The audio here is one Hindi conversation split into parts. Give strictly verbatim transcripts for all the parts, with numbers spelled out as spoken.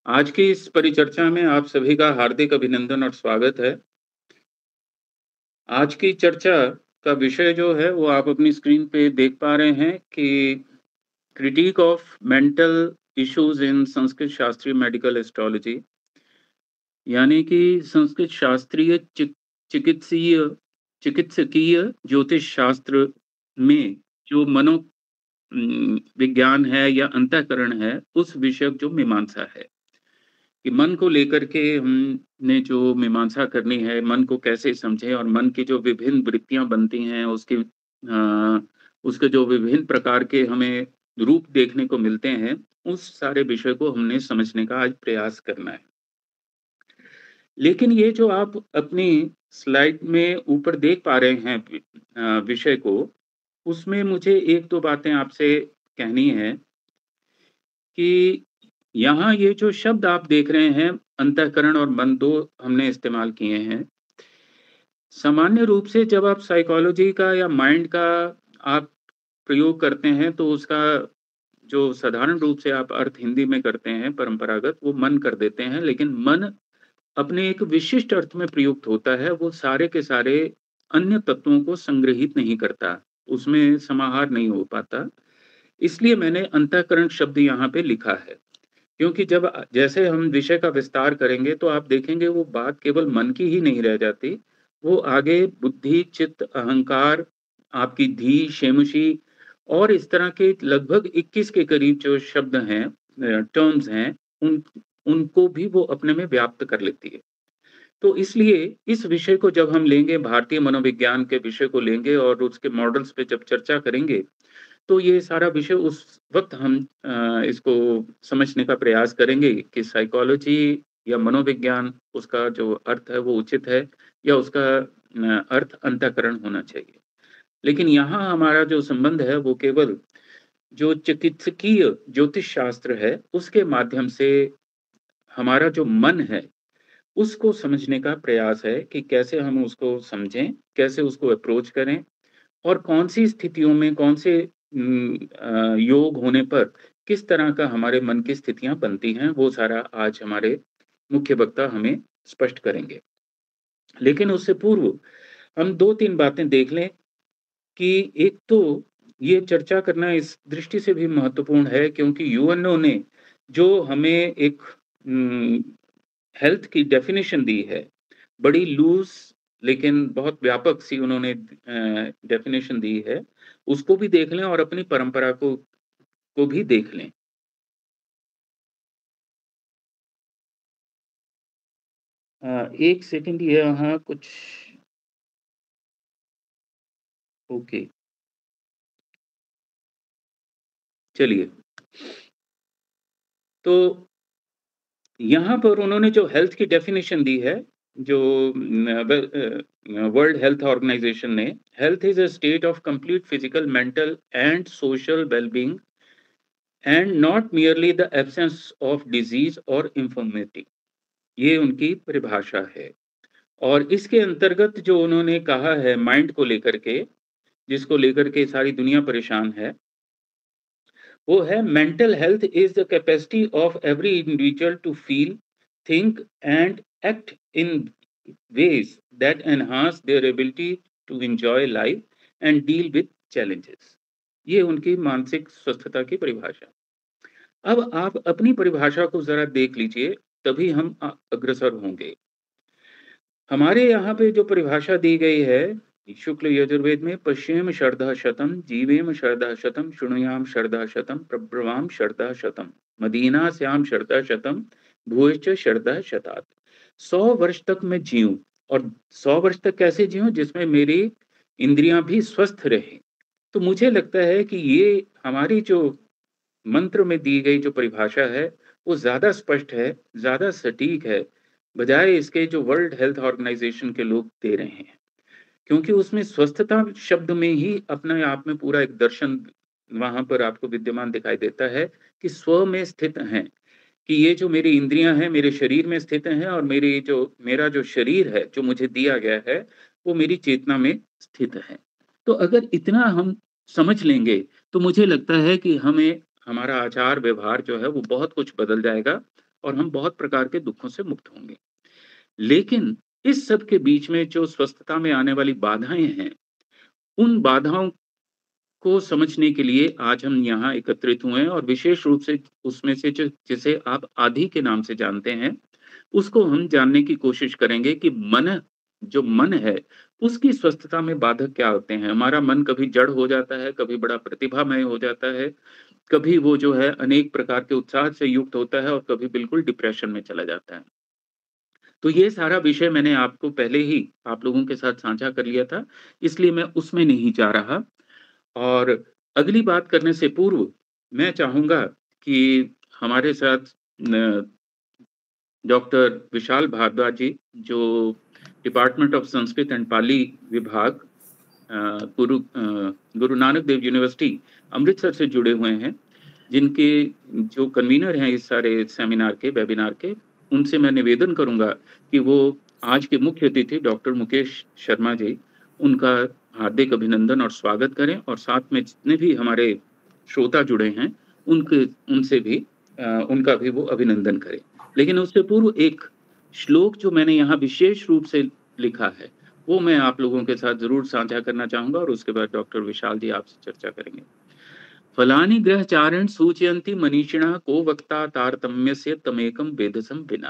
आज की इस परिचर्चा में आप सभी का हार्दिक अभिनंदन और स्वागत है। आज की चर्चा का विषय जो है वो आप अपनी स्क्रीन पे देख पा रहे हैं कि critic of mental issues in Sanskrit शास्त्रीय मेडिकल एस्ट्रोलॉजी, यानी कि संस्कृत शास्त्रीय चिक चिकित्सीय चिकित्सकीय ज्योतिष शास्त्र में जो मनो उम, विज्ञान है या अंतःकरण है, उस विषयक जो मीमांसा है। कि मन को लेकर के हमने जो मीमांसा करनी है, मन को कैसे समझें और मन की जो विभिन्न वृत्तियाँ बनती हैं, उसकी अ, उसके जो विभिन्न प्रकार के हमें रूप देखने को मिलते हैं, उस सारे विषय को हमने समझने का आज प्रयास करना है। लेकिन ये जो आप अपनी स्लाइड में ऊपर देख पा रहे हैं वि अ, विषय को, उसमें मुझे एक दो बातें आपसे कहनी है कि यहाँ ये जो शब्द आप देख रहे हैं, अंतःकरण और मन दो हमने इस्तेमाल किए हैं। सामान्य रूप से जब आप साइकोलॉजी का या माइंड का आप प्रयोग करते हैं, तो उसका जो साधारण रूप से आप अर्थ हिंदी में करते हैं परंपरागत, वो मन कर देते हैं। लेकिन मन अपने एक विशिष्ट अर्थ में प्रयुक्त होता है, वो सारे के सारे अन्य तत्वों को संग्रहित नहीं करता, उसमें समाहार नहीं हो पाता। इसलिए मैंने अंतःकरण शब्द यहाँ पे लिखा है। क्योंकि जब अ, जैसे हम विषय का विस्तार करेंगे तो आप देखेंगे वो बात केवल मन की ही नहीं रह जाती, वो आगे बुद्धि, चित्त, अहंकार, आपकी धी, शेमुशी और इस तरह के लगभग इक्कीस के करीब जो शब्द हैं, अ, टर्म्स हैं, उन उनको भी वो अपने में व्याप्त कर लेती है। तो इसलिए इस विषय को जब हम लेंगे, भारतीय मनोविज्ञान के विषय को लेंगे और उसके मॉडल्स पे जब चर्चा करेंगे, तो ये सारा विषय उस वक़्त हम अ, इसको समझने का प्रयास करेंगे कि साइकोलॉजी या मनोविज्ञान, उसका जो अर्थ है वो उचित है या उसका अ, अर्थ अंतःकरण होना चाहिए। लेकिन यहाँ हमारा जो संबंध है वो केवल जो चिकित्सकीय ज्योतिष शास्त्र है, उसके माध्यम से हमारा जो मन है, उसको समझने का प्रयास है कि कैसे हम उसको समझें, कैसे उसको अप्रोच करें और कौन-सी स्थितियों में कौन से उम, अ, योग होने पर किस तरह का हमारे मन की स्थितियाँ बनती हैं, वो सारा आज हमारे मुख्य वक्ता हमें स्पष्ट करेंगे। लेकिन उससे पूर्व हम दो तीन बातें देख लें कि एक तो ये चर्चा करना इस दृष्टि से भी महत्वपूर्ण है क्योंकि यूएनओ ने जो हमें एक उम, हेल्थ की डेफ़िनिशन दी है, बड़ी लूज़ लेकिन बहुत व्यापक सी उन्होंने अ, डेफ़िनिशन दी है, उसको भी देख लें और अपनी परंपरा को को भी देख लें। अ, एक सेकंड यहाँ कुछ ओके, चलिए। तो यहाँ पर उन्होंने जो हेल्थ की डेफ़िनिशन दी है, जो न व अ, वर्ल्ड हेल्थ ऑर्गनाइज़ेशन ने, health is a state of complete physical, mental and social well being and not merely the absence of disease और इन्फर्मिटी। ये उनकी परिभाषा है। और इसके अंतर्गत जो उन्होंने कहा है माइंड को लेकर के, जिसको लेकर के सारी दुनिया परेशान है, वो है mental health is the capacity of every individual to feel, think and act in ways that enhance their ability to enjoy life and deal with challenges। ये उनकी मानसिक स्वस्थता की परिभाषा। अब आप अपनी परिभाषा को ज़रा देख लीजिए, तभी हम अ, अग्रसर होंगे। हमारे यहाँ पे जो परिभाषा दी गई है, शुक्ल यजुर्वेद में पश्येम शर्धः शतम्, जीवेम शर्धः शतम्, शृणुयाम शर्धः शतम्, प्रब्रवाम शर्धः शतम्, मदीनास्याम शर्धः शतम्, भूयश्च शर्धः शतात्। सौ वर्ष तक मैं जीऊँ और सौ वर्ष तक कैसे जीऊँ जिसमें मेरी इंद्रियाँ भी स्वस्थ रहें। तो मुझे लगता है कि ये हमारी जो मंत्र में दी गई जो परिभाषा है, वो ज़्यादा स्पष्ट है, ज़्यादा सटीक है, बजाय इसके जो वर्ल्ड हेल्थ ऑर्गनाइज़ेशन के लोग दे रहे हैं। क्योंकि उसमें स्वस्थता शब्द में ही अपने आप में पूरा एक दर्शन वहाँ पर आपको विद्यमान दिखाई देता है कि स्व में स्थित हैं, कि ये जो मेरी इंद्रियाँ हैं, मेरे शरीर में स्थित हैं और मेरी जो मेरा जो शरीर है, जो मुझे दिया गया है, वो मेरी चेतना में स्थित है। तो अगर इतना हम समझ लेंगे, तो मुझे लगता है कि हमें हमारा आचार-व्यवहार जो है, वो बहुत कुछ बदल जाएगा और हम बहुत प्रकार के दुखों से मुक्त होंगे। लेकिन इस सब के बीच में जो स्वस्थता में आने वाली बाधाएँ हैं, उन बाधाओं को समझने के लिए आज हम यहाँ एकत्रित हुए हैं और विशेष रूप से उसमें से जो जिसे आप आदि के नाम से जानते हैं, उसको हम जानने की कोशिश करेंगे कि मन जो मन है, उसकी स्वस्थता में बाधक क्या होते हैं? हमारा मन कभी जड़ हो जाता है, कभी बड़ा प्रतिभामय हो जाता है, कभी वो जो है अनेक प्रकार के उत्साह से युक्त होता है और कभी बिल्कुल डिप्रेशन में चला जाता है। तो ये सारा विषय मैंने आपको पहले ही आप लोगों के साथ साझा कर लिया था, इसलिए मैं उसमें नहीं जा रहा। और अगली बात करने से पूर्व मैं चाहूँगा कि हमारे साथ न डॉक्टर विशाल भारद्वाज जी, जो department of Sanskrit and Pali विभाग अ, गुरु अ, गुरु नानक देव यूनिवर्सिटी अमृतसर से जुड़े हुए हैं, जिनके जो कन्वीनर हैं इस सारे सेमिनार के, वेबिनार के, उनसे मैं निवेदन करूँगा कि वो आज के मुख्य अतिथि डॉक्टर मुकेश शर्मा जी, उनका हार्दिक अभिनंदन और स्वागत करें और साथ में जितने भी हमारे श्रोता जुड़े हैं, उनके उनसे भी अ, उनका भी वो अभिनंदन करें। लेकिन उससे पूर्व एक श्लोक जो मैंने यहाँ विशेष रूप से लिखा है, वो मैं आप लोगों के साथ ज़रूर साझा करना चाहूँगा और उसके बाद डॉक्टर विशाल जी आपसे चर्चा करेंगे। फलानि ग्रहचारिण सूचयन्ति मनीषिणः को वक्ता तारतम्यस्य तमेकं वेदसं विना।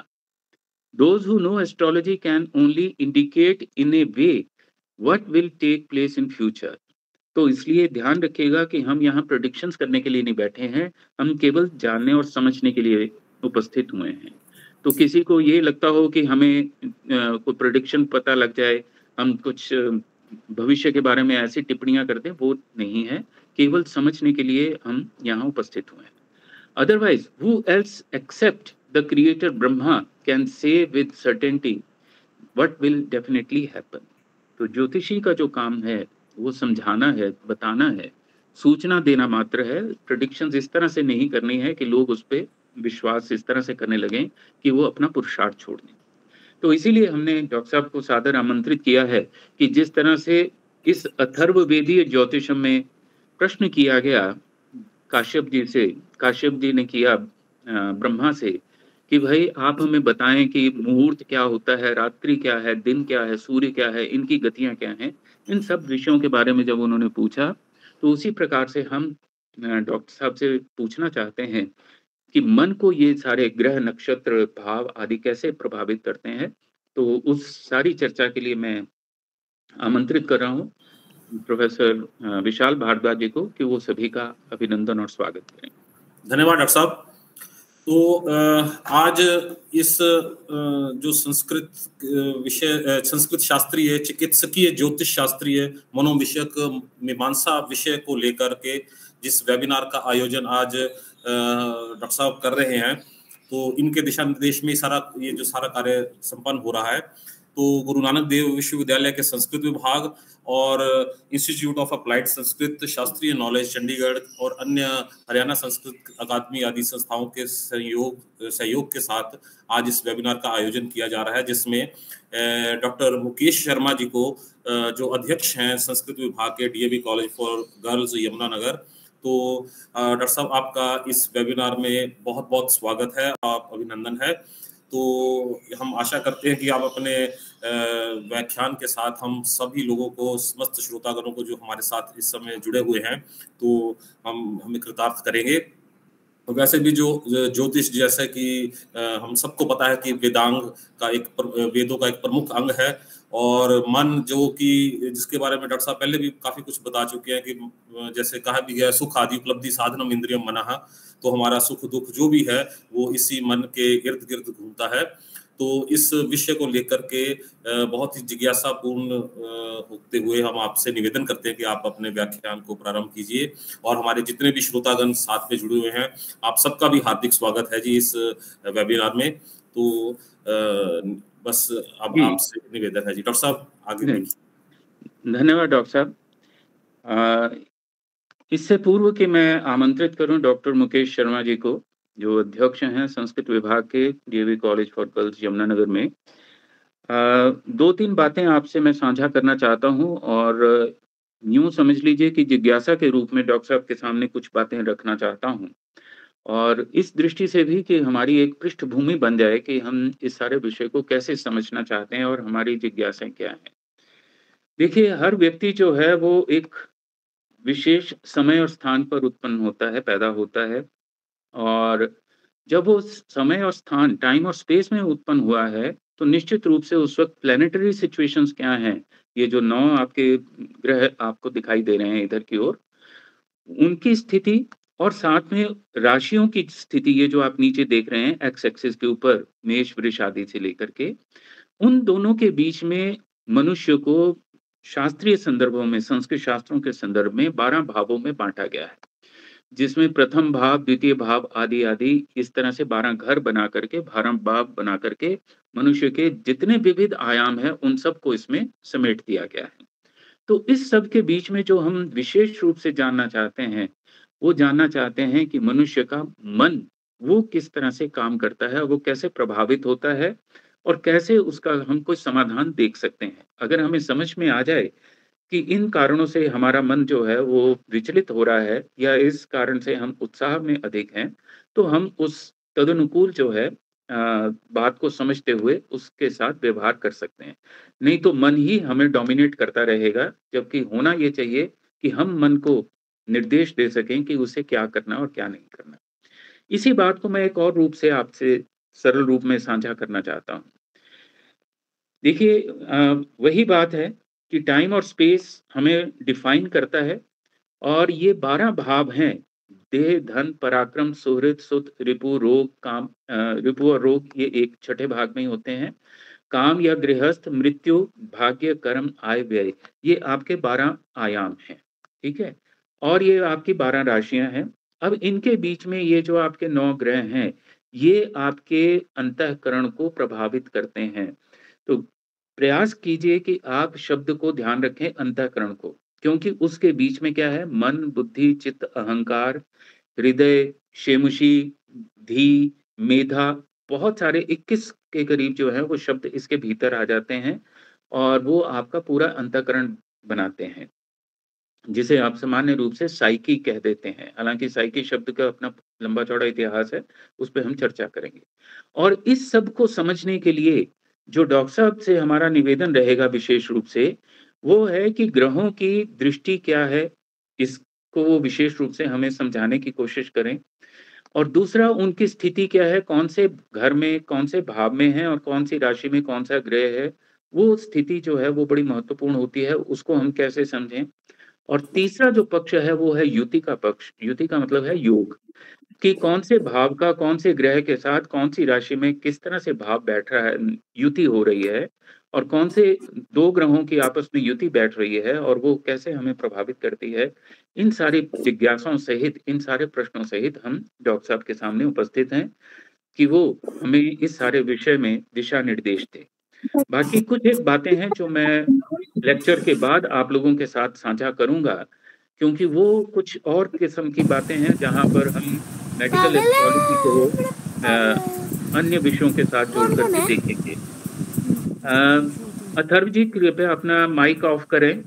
Those who know astrology can only indicate in a way what will take place in future. तो इसलिए ध्यान रखिएगा कि हम यहाँ प्रेडिक्शंस करने के लिए नहीं बैठे हैं, हम केवल जानने और समझने के लिए उपस्थित हुए हैं। तो किसी को ये लगता हो कि हमें अ, कोई प्रेडिक्शन पता लग जाए, हम कुछ अ, भविष्य के बारे में ऐसी टिप्पणियाँ कर दें, वो नहीं है, केवल समझने के लिए हम यहाँ उपस्थित हुए हैं। Otherwise, who else except the creator Brahma can say with certainty what will definitely happen? तो ज्योतिषी का जो काम है, वो समझाना है, बताना है, सूचना देना मात्र है। प्रेडिक्शंस इस तरह से नहीं करनी है कि लोग उस पे विश्वास इस तरह से करने लगें कि वो अपना पुरुषार्थ छोड़ दें। तो इसीलिए हमने डॉक्टर साहब को सादर आमंत्रित किया है कि जिस तरह से इस अथर्ववेदीय ज्योतिषम में प्रश्न किया गया काश्यप जी से, काश्यप जी ने किया अ, ब्रह्मा से कि भाई आप हमें बताएं कि मुहूर्त क्या होता है, रात्रि क्या है, दिन क्या है, सूर्य क्या है, इनकी गतियां क्या हैं। इन सब विषयों के बारे में जब उन्होंने पूछा, तो उसी प्रकार से हम अ, डॉक्टर साहब से पूछना चाहते हैं कि मन को ये सारे ग्रह, नक्षत्र, भाव आदि कैसे प्रभावित करते हैं। तो उस सारी चर्चा के लिए मैं आमंत्रित कर रहा हूँ प्रोफेसर अ, विशाल भारद्वाज जी को कि वो सभी का अभिनंदन और स्वागत करें। धन्यवाद डॉक्टर साहब। तो अ, आज इस अ, जो संस्कृत विषय संस्कृत शास्त्रीय, चिकित्सकीय, ज्योतिष शास्त्रीय, मनोविषयक मीमांसा विषय को लेकर के जिस वेबिनार का आयोजन आज डॉक्टर साहब कर रहे हैं, तो इनके दिशा निर्देश में सारा ये जो सारा कार्य संपन्न हो रहा है। तो गुरु नानक देव विश्वविद्यालय के संस्कृत विभाग और इंस्टीट्यूट ऑफ अप्लाइड संस्कृत शास्त्रीय नॉलेज चंडीगढ़ और अन्य हरियाणा संस्कृत अकादमी आदि संस्थाओं के सहयोग सहयोग के साथ आज इस वेबिनार का आयोजन किया जा रहा है, जिसमें डॉक्टर मुकेश शर्मा जी को जो अध्यक्ष हैं संस्कृत विभाग के DAV college for girls Yamunanagar. तो डॉक्टर साहब आपका इस वेबिनार में बहुत बहुत स्वागत है, आप अभिनंदन है। तो हम आशा करते हैं कि आप अपने व्याख्यान के साथ हम सभी लोगों को, समस्त श्रोतागणों को जो हमारे साथ इस समय जुड़े हुए हैं, तो हम हमें कृतार्थ करेंगे। और वैसे भी जो ज्योतिष जैसे कि हम सबको पता है कि वेदांग का एक वेदों का एक प्रमुख अंग है, और मन जो कि जिसके बारे में डॉक्टर साहब पहले भी काफी कुछ बता चुके हैं कि जैसे कहा भी गया सुख आदि उपलब्धि साधनम इंद्रियम मनः, तो हमारा सुख दुख जो भी है वो इसी मन के इर्द गिर्द घूमता है। तो इस विषय को लेकर के बहुत ही जिज्ञासापूर्ण होते हुए हम आपसे निवेदन करते हैं कि आप अपने व्याख्यान को प्रारंभ कीजिए, और हमारे जितने भी श्रोतागण साथ में जुड़े हुए हैं, आप सबका भी हार्दिक स्वागत है जी इस वेबिनार में। तो बस अब आपसे निवेदन है जी, डॉक्टर साहब आगे देखिए। धन्यवाद डॉक्टर साहब। इससे पूर्व कि मैं आमंत्रित करूं डॉक्टर मुकेश शर्मा जी को, जो अध्यक्ष हैं संस्कृत विभाग के DAV college for girls Yamunanagar में, आ, दो तीन बातें आपसे मैं साझा करना चाहता हूं, और यूं समझ लीजिए कि जिज्ञासा के रूप में डॉक्टर साहब के सामने कुछ बातें रखना चाहता हूं। और इस दृष्टि से भी कि हमारी एक पृष्ठभूमि बन जाए कि हम इस सारे विषय को कैसे समझना चाहते हैं और हमारी जिज्ञासाएँ क्या हैं। देखिए, हर व्यक्ति जो है वो एक विशेष समय और स्थान पर उत्पन्न होता है, पैदा होता है और जब वो स समय और स्थान, टाइम और स्पेस में उत्पन्न हुआ है, तो निश्चित रूप से उस वक़्त प्लैनेटरी सिचुएशंस क्या हैं, ये जो नौ आपके ग्रह आपको दिखाई दे रहे हैं इधर की ओर, उनकी स्थिति और साथ में राशियों की स्थिति, ये जो आप नीचे देख रहे हैं एक्स एक्सिस के ऊपर मेष, वृष आदि से लेकर के, उन दोनों के बीच में मनुष्य को शास्त्रीय संदर्भों में, संस्कृत शास्त्रों के संदर्भ में बारह भावों में बाँटा गया है। जिसमें प्रथम भाव, द्वितीय भाव आदि-आदि इस तरह से बारह घर बना करके, बारह भाव बना करके मनुष्य के जितने विविध आयाम हैं, उन सबको इसमें समेट दिया गया है। तो इस सब के बीच में जो हम विशेष रूप से जानना चाहते हैं, वो जानना चाहते हैं कि मनुष्य का मन, वो किस तरह से काम करता है, वो कैसे प्रभावित होता है और कैसे उसका हम कोई समाधान देख सकते हैं। अगर हमें समझ में आ जाए कि इन कारणों से हमारा मन जो है वो विचलित हो रहा है या इस कारण से हम उत्साह में अधिक हैं, तो हम उस तदनुकूल जो है अ, बात को समझते हुए उसके साथ व्यवहार कर सकते हैं। नहीं तो मन ही हमें डोमिनेट करता रहेगा, जबकि होना ये चाहिए कि हम मन को निर्देश दे सकें कि उसे क्या करना और क्या नहीं करना। इसी बात को मैं एक और रूप से आपसे सरल रूप में साझा करना चाहता हूँ। देखिए अ, वही बात है कि टाइम और स्पेस हमें डिफाइन करता है और ये बारह भाव हैं, देह, धन, पराक्रम, सुहृद, सुत, रिपु, रोग, काम अ, रिपु और रोग ये एक छठे भाग में ही होते हैं। काम या गृहस्थ, मृत्यु, भाग्य, कर्म, आय, व्यय, ये आपके बारह आयाम हैं, ठीक है? और ये आपकी बारह राशियाँ हैं। अब इनके बीच में ये जो आपके नौ ग्रह हैं, ये आपके अंतःकरण को प्रभावित करते हैं। तो प्रयास कीजिए कि आप शब्द को ध्यान रखें अंतःकरण को, क्योंकि उसके बीच में क्या है मन, बुद्धि, चित्त, अहंकार, हृदय, शेमुशी, धी, मेधा, बहुत सारे इक्कीस के करीब जो है वो शब्द इसके भीतर आ जाते हैं और वो आपका पूरा अंतःकरण बनाते हैं, जिसे आप सामान्य रूप से साइकी कह देते हैं। हालाँकि साइकी शब्द का अपना लंबा-चौड़ा इतिहास है, उस पे हम चर्चा करेंगे। और इस सब को समझने के लिए जो डॉक्टर साहब से हमारा निवेदन रहेगा विशेष रूप से, वो है कि ग्रहों की दृष्टि क्या है, इसको वो विशेष रूप से हमें समझाने की कोशिश करें। और दूसरा उनकी स्थिति क्या है, कौन से घर में, कौन से भाव में हैं और कौन-सी राशि में कौन-सा ग्रह है, वो स्थिति जो है वो बड़ी महत्वपूर्ण होती है, उसको हम कैसे समझें। और तीसरा जो पक्ष है वो है युति का पक्ष, युति का मतलब है योग, कि कौन से भाव का कौन से ग्रह के साथ कौन-सी राशि में किस तरह से भाव बैठ रहा है, युति हो रही है और कौन से दो ग्रहों की आपस में युति बैठ रही है और वो कैसे हमें प्रभावित करती है। इन सारी जिज्ञासाओं सहित, इन सारे प्रश्नों सहित हम डॉक्टर साहब के सामने उपस्थित हैं कि वो हमें इस सारे विषय में दिशा-निर्देश दें। बाकी कुछ एक बातें हैं जो मैं लेक्चर के बाद आप लोगों के साथ साझा करूँगा, क्योंकि वो कुछ और किस्म की बातें हैं जहाँ पर हम मेडिकल एस्ट्रोलॉजी को अ, अन्य विषयों के साथ जोड़ कर के देखेंगे। अ, अथर्व जी कृपया अपना माइक ऑफ करें।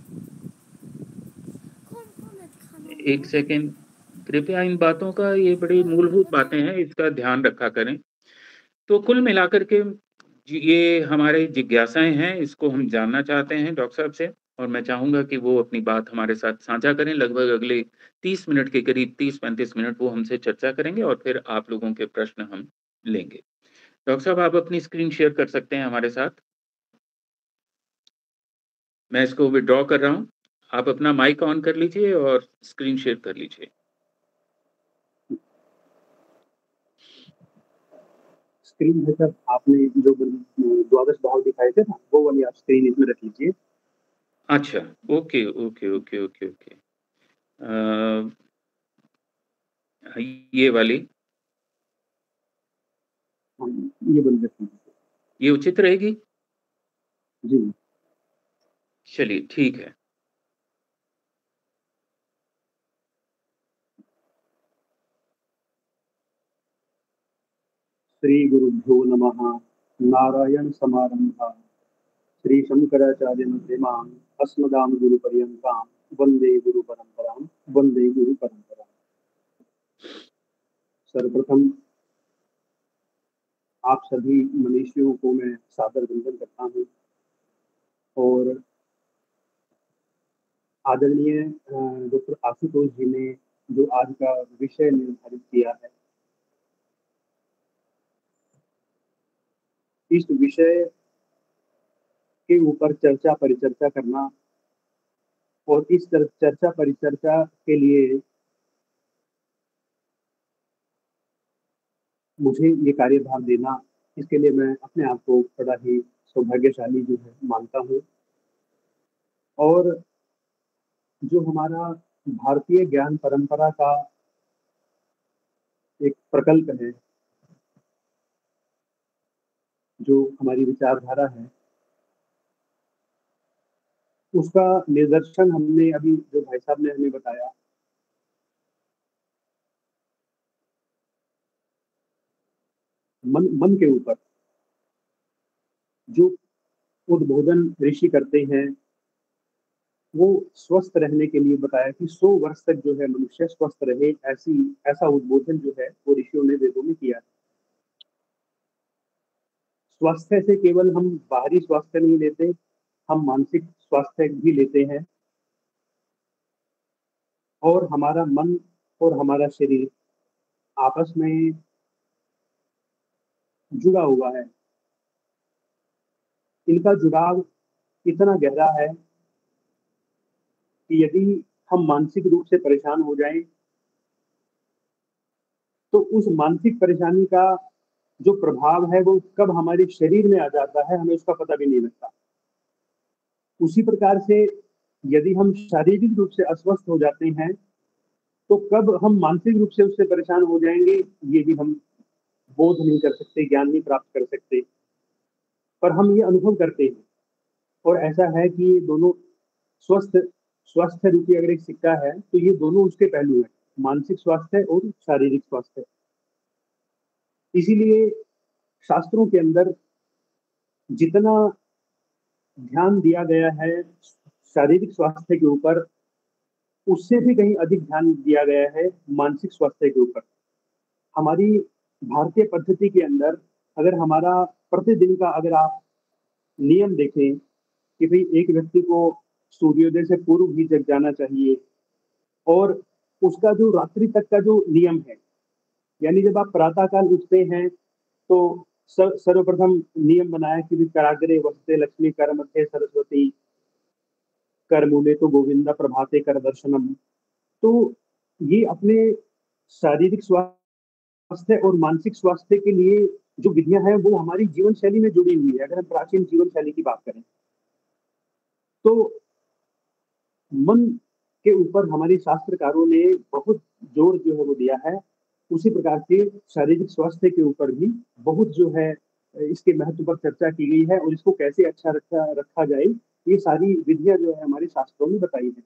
एक सेकंड, कृपया इन बातों का, ये बड़ी मूलभूत बातें हैं, इसका ध्यान रखा करें। तो कुल मिलाकर के जी ये हमारी जिज्ञासाएँ हैं, इसको हम जानना चाहते हैं डॉक्टर साहब से और मैं चाहूँगा कि वो अपनी बात हमारे साथ साझा करें। लगभग अगले तीस मिनट के करीब, तीस पैंतीस मिनट वो हमसे चर्चा करेंगे और फिर आप लोगों के प्रश्न हम लेंगे। डॉक्टर साहब आप अपनी स्क्रीन शेयर कर सकते हैं हमारे साथ। मैं इसको विथड्रॉ कर रहा हूँ। आप अपना माइक ऑन कर लीजिए और स्क्रीन शेयर कर लीजिए। स्क्रीन है सर, आपने जो द्वादश भाव दिखाए थे ना, वो वाली आप स्क्रीन इसमें रख लीजिए। अच्छा, okay, okay, okay, okay, okay. अ, ये वाली? हाँ, ये बंद रखिए। ये उचित रहेगी? जी। चलिए, ठीक है। श्री गुरुभ्यो नमः। नारायण समारंभा श्री शंकराचार्य मध्यमाम् अस्मदाम गुरु पर्यंताम् वंदे गुरु परंपराम् वंदे गुरु परंपराम्। सर्वप्रथम आप सभी मनीषियों को मैं सादर वंदन करता हूँ और आदरणीय डॉक्टर आशुतोष जी ने जो आज का विषय निर्धारित किया है, इस विषय के ऊपर चर्चा परिचर्चा करना और इस चर्चा परिचर्चा के लिए मुझे ये कार्यभार देना, इसके लिए मैं अपने आप को बड़ा ही सौभाग्यशाली जो है मानता हूँ। और जो हमारा भारतीय ज्ञान परंपरा का एक प्रकल्प है, जो हमारी विचारधारा है, उसका निदर्शन हमने अभी जो भाई साहब ने हमें बताया, मन मन के ऊपर जो उद्बोधन ऋषि करते हैं, वो स्वस्थ रहने के लिए बताया कि सौ वर्ष तक जो है मनुष्य स्वस्थ रहे, ऐसी ऐसा उद्बोधन जो है वो ऋषियों ने वेदों में किया है। स्वास्थ्य से केवल हम बाहरी स्वास्थ्य नहीं लेते, हम मानसिक स्वास्थ्य भी लेते हैं और हमारा मन और हमारा शरीर आपस में जुड़ा हुआ है। इनका जुड़ाव इतना गहरा है कि यदि हम मानसिक रूप से परेशान हो जाएं, तो उस मानसिक परेशानी का जो प्रभाव है वो कब हमारे शरीर में आ जाता है, हमें उसका पता भी नहीं लगता। उसी प्रकार से यदि हम शारीरिक रूप से अस्वस्थ हो जाते हैं, तो कब हम मानसिक रूप से उससे परेशान हो जाएंगे, ये भी हम बोध नहीं कर सकते, ज्ञान नहीं प्राप्त कर सकते, पर हम ये अनुभव करते हैं। और ऐसा है कि ये दोनों स्वस्थ स्वास्थ्य रूपी अगर एक सिक्का है, तो ये दोनों उसके पहलू हैं, मानसिक स्वास्थ्य और शारीरिक स्वास्थ्य। इसीलिए शास्त्रों के अंदर जितना ध्यान दिया गया है शारीरिक स्वास्थ्य के ऊपर, उससे भी कहीं अधिक ध्यान दिया गया है मानसिक स्वास्थ्य के ऊपर। हमारी भारतीय पद्धति के अंदर अगर हमारा प्रतिदिन का अगर आप नियम देखें कि भाई एक व्यक्ति को सूर्योदय से पूर्व ही जग जाना चाहिए, और उसका जो रात्रि तक का जो नियम है, यानी जब आप प्रातःकाल उठते हैं तो सर्वप्रथम नियम बनाया कि कराग्रे वसते लक्ष्मी कर मध्य सरस्वती कर मूले तो गोविंदा प्रभाते कर दर्शनम। तो ये अपने शारीरिक स्वास्थ्य और मानसिक स्वास्थ्य के लिए जो विधियां हैं वो हमारी जीवन शैली में जुड़ी हुई है। अगर हम प्राचीन जीवन शैली की बात करें तो मन के ऊपर हमारे शास्त्रकारों ने बहुत जोर जो है वो दिया है। उसी प्रकार से शारीरिक स्वास्थ्य के ऊपर भी बहुत जो है इसके महत्व पर चर्चा की गई है, और इसको कैसे अच्छा रखा रखा जाए, ये सारी विधियां जो है हमारे शास्त्रों में बताई है।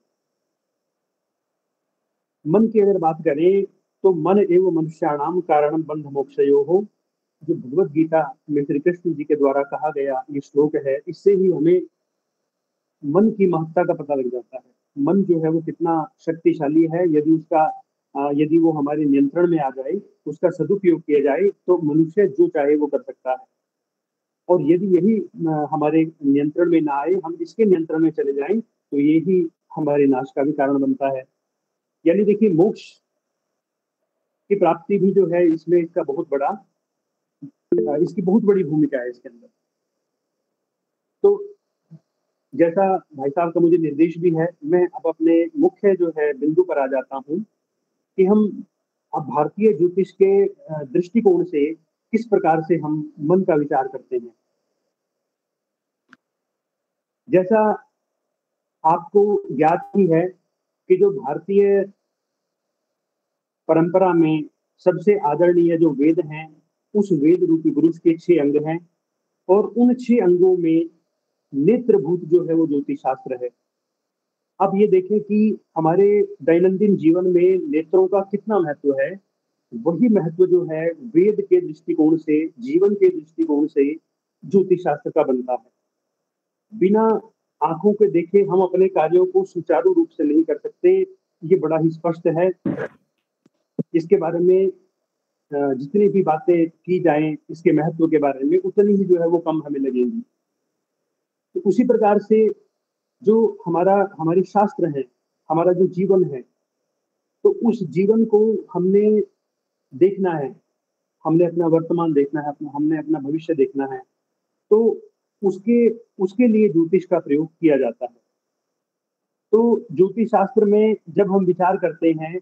मन की अगर बात करें तो मन एवं मनुष्याणाम कारणम बंध मोक्षयोः, जो भगवत गीता में श्री कृष्ण जी के द्वारा कहा गया ये श्लोक है, इससे ही हमें मन की महत्ता का पता लग जाता है। मन जो है वो कितना शक्तिशाली है, यदि उसका यदि वो हमारे नियंत्रण में आ जाए, उसका सदुपयोग किया जाए, तो मनुष्य जो चाहे वो कर सकता है। और यदि यही हमारे नियंत्रण में ना आए, हम इसके नियंत्रण में चले जाएं, तो यही हमारे नाश का भी कारण बनता है। यानी देखिए, मोक्ष की प्राप्ति भी जो है इसमें इसका बहुत बड़ा इसकी बहुत बड़ी भूमिका है इसके अंदर। तो जैसा भाई साहब का मुझे निर्देश भी है, मैं अब अपने मुख्य जो है बिंदु पर आ जाता हूँ कि हम अब भारतीय ज्योतिष के दृष्टिकोण से किस प्रकार से हम मन का विचार करते हैं। जैसा आपको ज्ञात ही है कि जो भारतीय परंपरा में सबसे आदरणीय जो वेद हैं, उस वेद रूपी पुरुष के छह अंग हैं, और उन छह अंगों में नेत्रभूत जो है वो ज्योतिष शास्त्र है। अब ये देखें कि हमारे दैनंदिन जीवन में नेत्रों का कितना महत्व है। वही महत्व जो है वेद के दृष्टिकोण से, जीवन के दृष्टिकोण से ज्योतिष शास्त्र का बनता है। बिना आंखों के देखे हम अपने कार्यों को सुचारू रूप से नहीं कर सकते, ये बड़ा ही स्पष्ट है। इसके बारे में जितनी भी बातें की जाएं इसके महत्व के बारे में, उतनी ही जो है वो कम हमें लगेंगी। तो उसी प्रकार से जो हमारा हमारी शास्त्र है, हमारा जो जीवन है, तो उस जीवन को हमने देखना है, हमने अपना वर्तमान देखना है, अपना हमने अपना भविष्य देखना है, तो उसके उसके लिए ज्योतिष का प्रयोग किया जाता है। तो ज्योतिष शास्त्र में जब हम विचार करते हैं,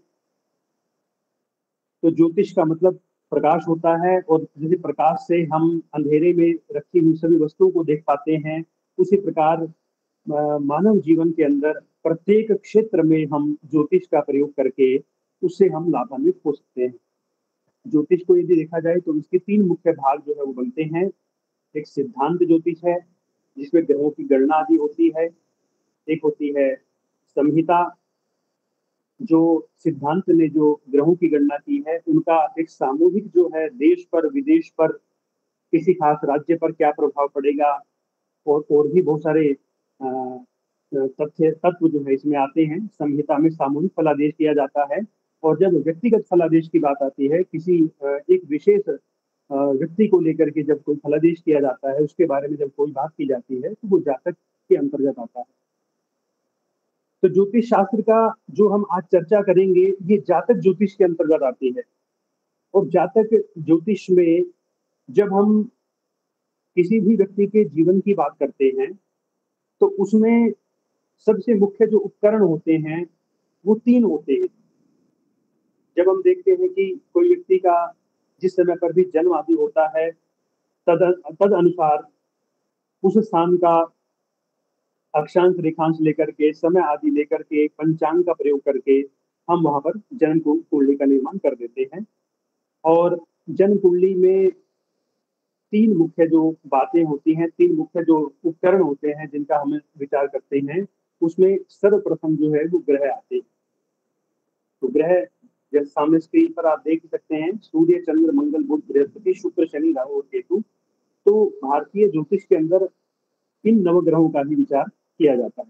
तो ज्योतिष का मतलब प्रकाश होता है, और जैसे प्रकाश से हम अंधेरे में रखी हुई सभी वस्तुओं को देख पाते हैं, उसी प्रकार मानव जीवन के अंदर प्रत्येक क्षेत्र में हम ज्योतिष का प्रयोग करके उससे हम लाभान्वित हो सकते हैं। ज्योतिष को यदि देखा जाए तो इसके तीन मुख्य भाग जो है वो बनते हैं। एक सिद्धांत ज्योतिष है, जिसमें ग्रहों की गणना आदि होती है। एक होती है संहिता, जो सिद्धांत ने जो ग्रहों की गणना की है उनका एक सामूहिक जो है देश पर, विदेश पर, किसी खास राज्य पर क्या प्रभाव पड़ेगा, और और भी बहुत सारे तथ्य तत्व जो है इसमें आते हैं। संहिता में सामूहिक फलादेश किया जाता है, और जब व्यक्तिगत फलादेश की बात आती है, किसी एक विशेष व्यक्ति को लेकर के जब कोई फलादेश किया जाता है, उसके बारे में जब कोई बात की जाती है, तो वो जातक के अंतर्गत आता है। तो ज्योतिष शास्त्र का जो हम आज चर्चा करेंगे, ये जातक ज्योतिष के अंतर्गत आती है। और जातक ज्योतिष में जब हम किसी भी व्यक्ति के जीवन की बात करते हैं, तो उसमें सबसे मुख्य जो उपकरण होते हैं वो तीन होते हैं। जब हम देखते हैं कि कोई व्यक्ति का जिस समय पर भी जन्म आदि होता है, तद तद अनुसार उस स्थान का अक्षांश रेखांश लेकर के, समय आदि लेकर के, पंचांग का प्रयोग करके हम वहां पर जन्म कुंडली का निर्माण कर देते हैं। और जन्म कुंडली में तीन मुख्य जो बातें होती हैं, तीन मुख्य जो उपकरण होते हैं जिनका हम विचार करते हैं, उसमें सर्वप्रथम जो है वो ग्रह आते हैं। तो ग्रह जैसे सामने स्क्रीन पर आप देख सकते हैं, सूर्य, चंद्र, मंगल, बुध, बृहस्पति, शुक्र, शनि, राहु और केतु। तो भारतीय ज्योतिष के अंदर इन नवग्रहों का भी विचार किया जाता है।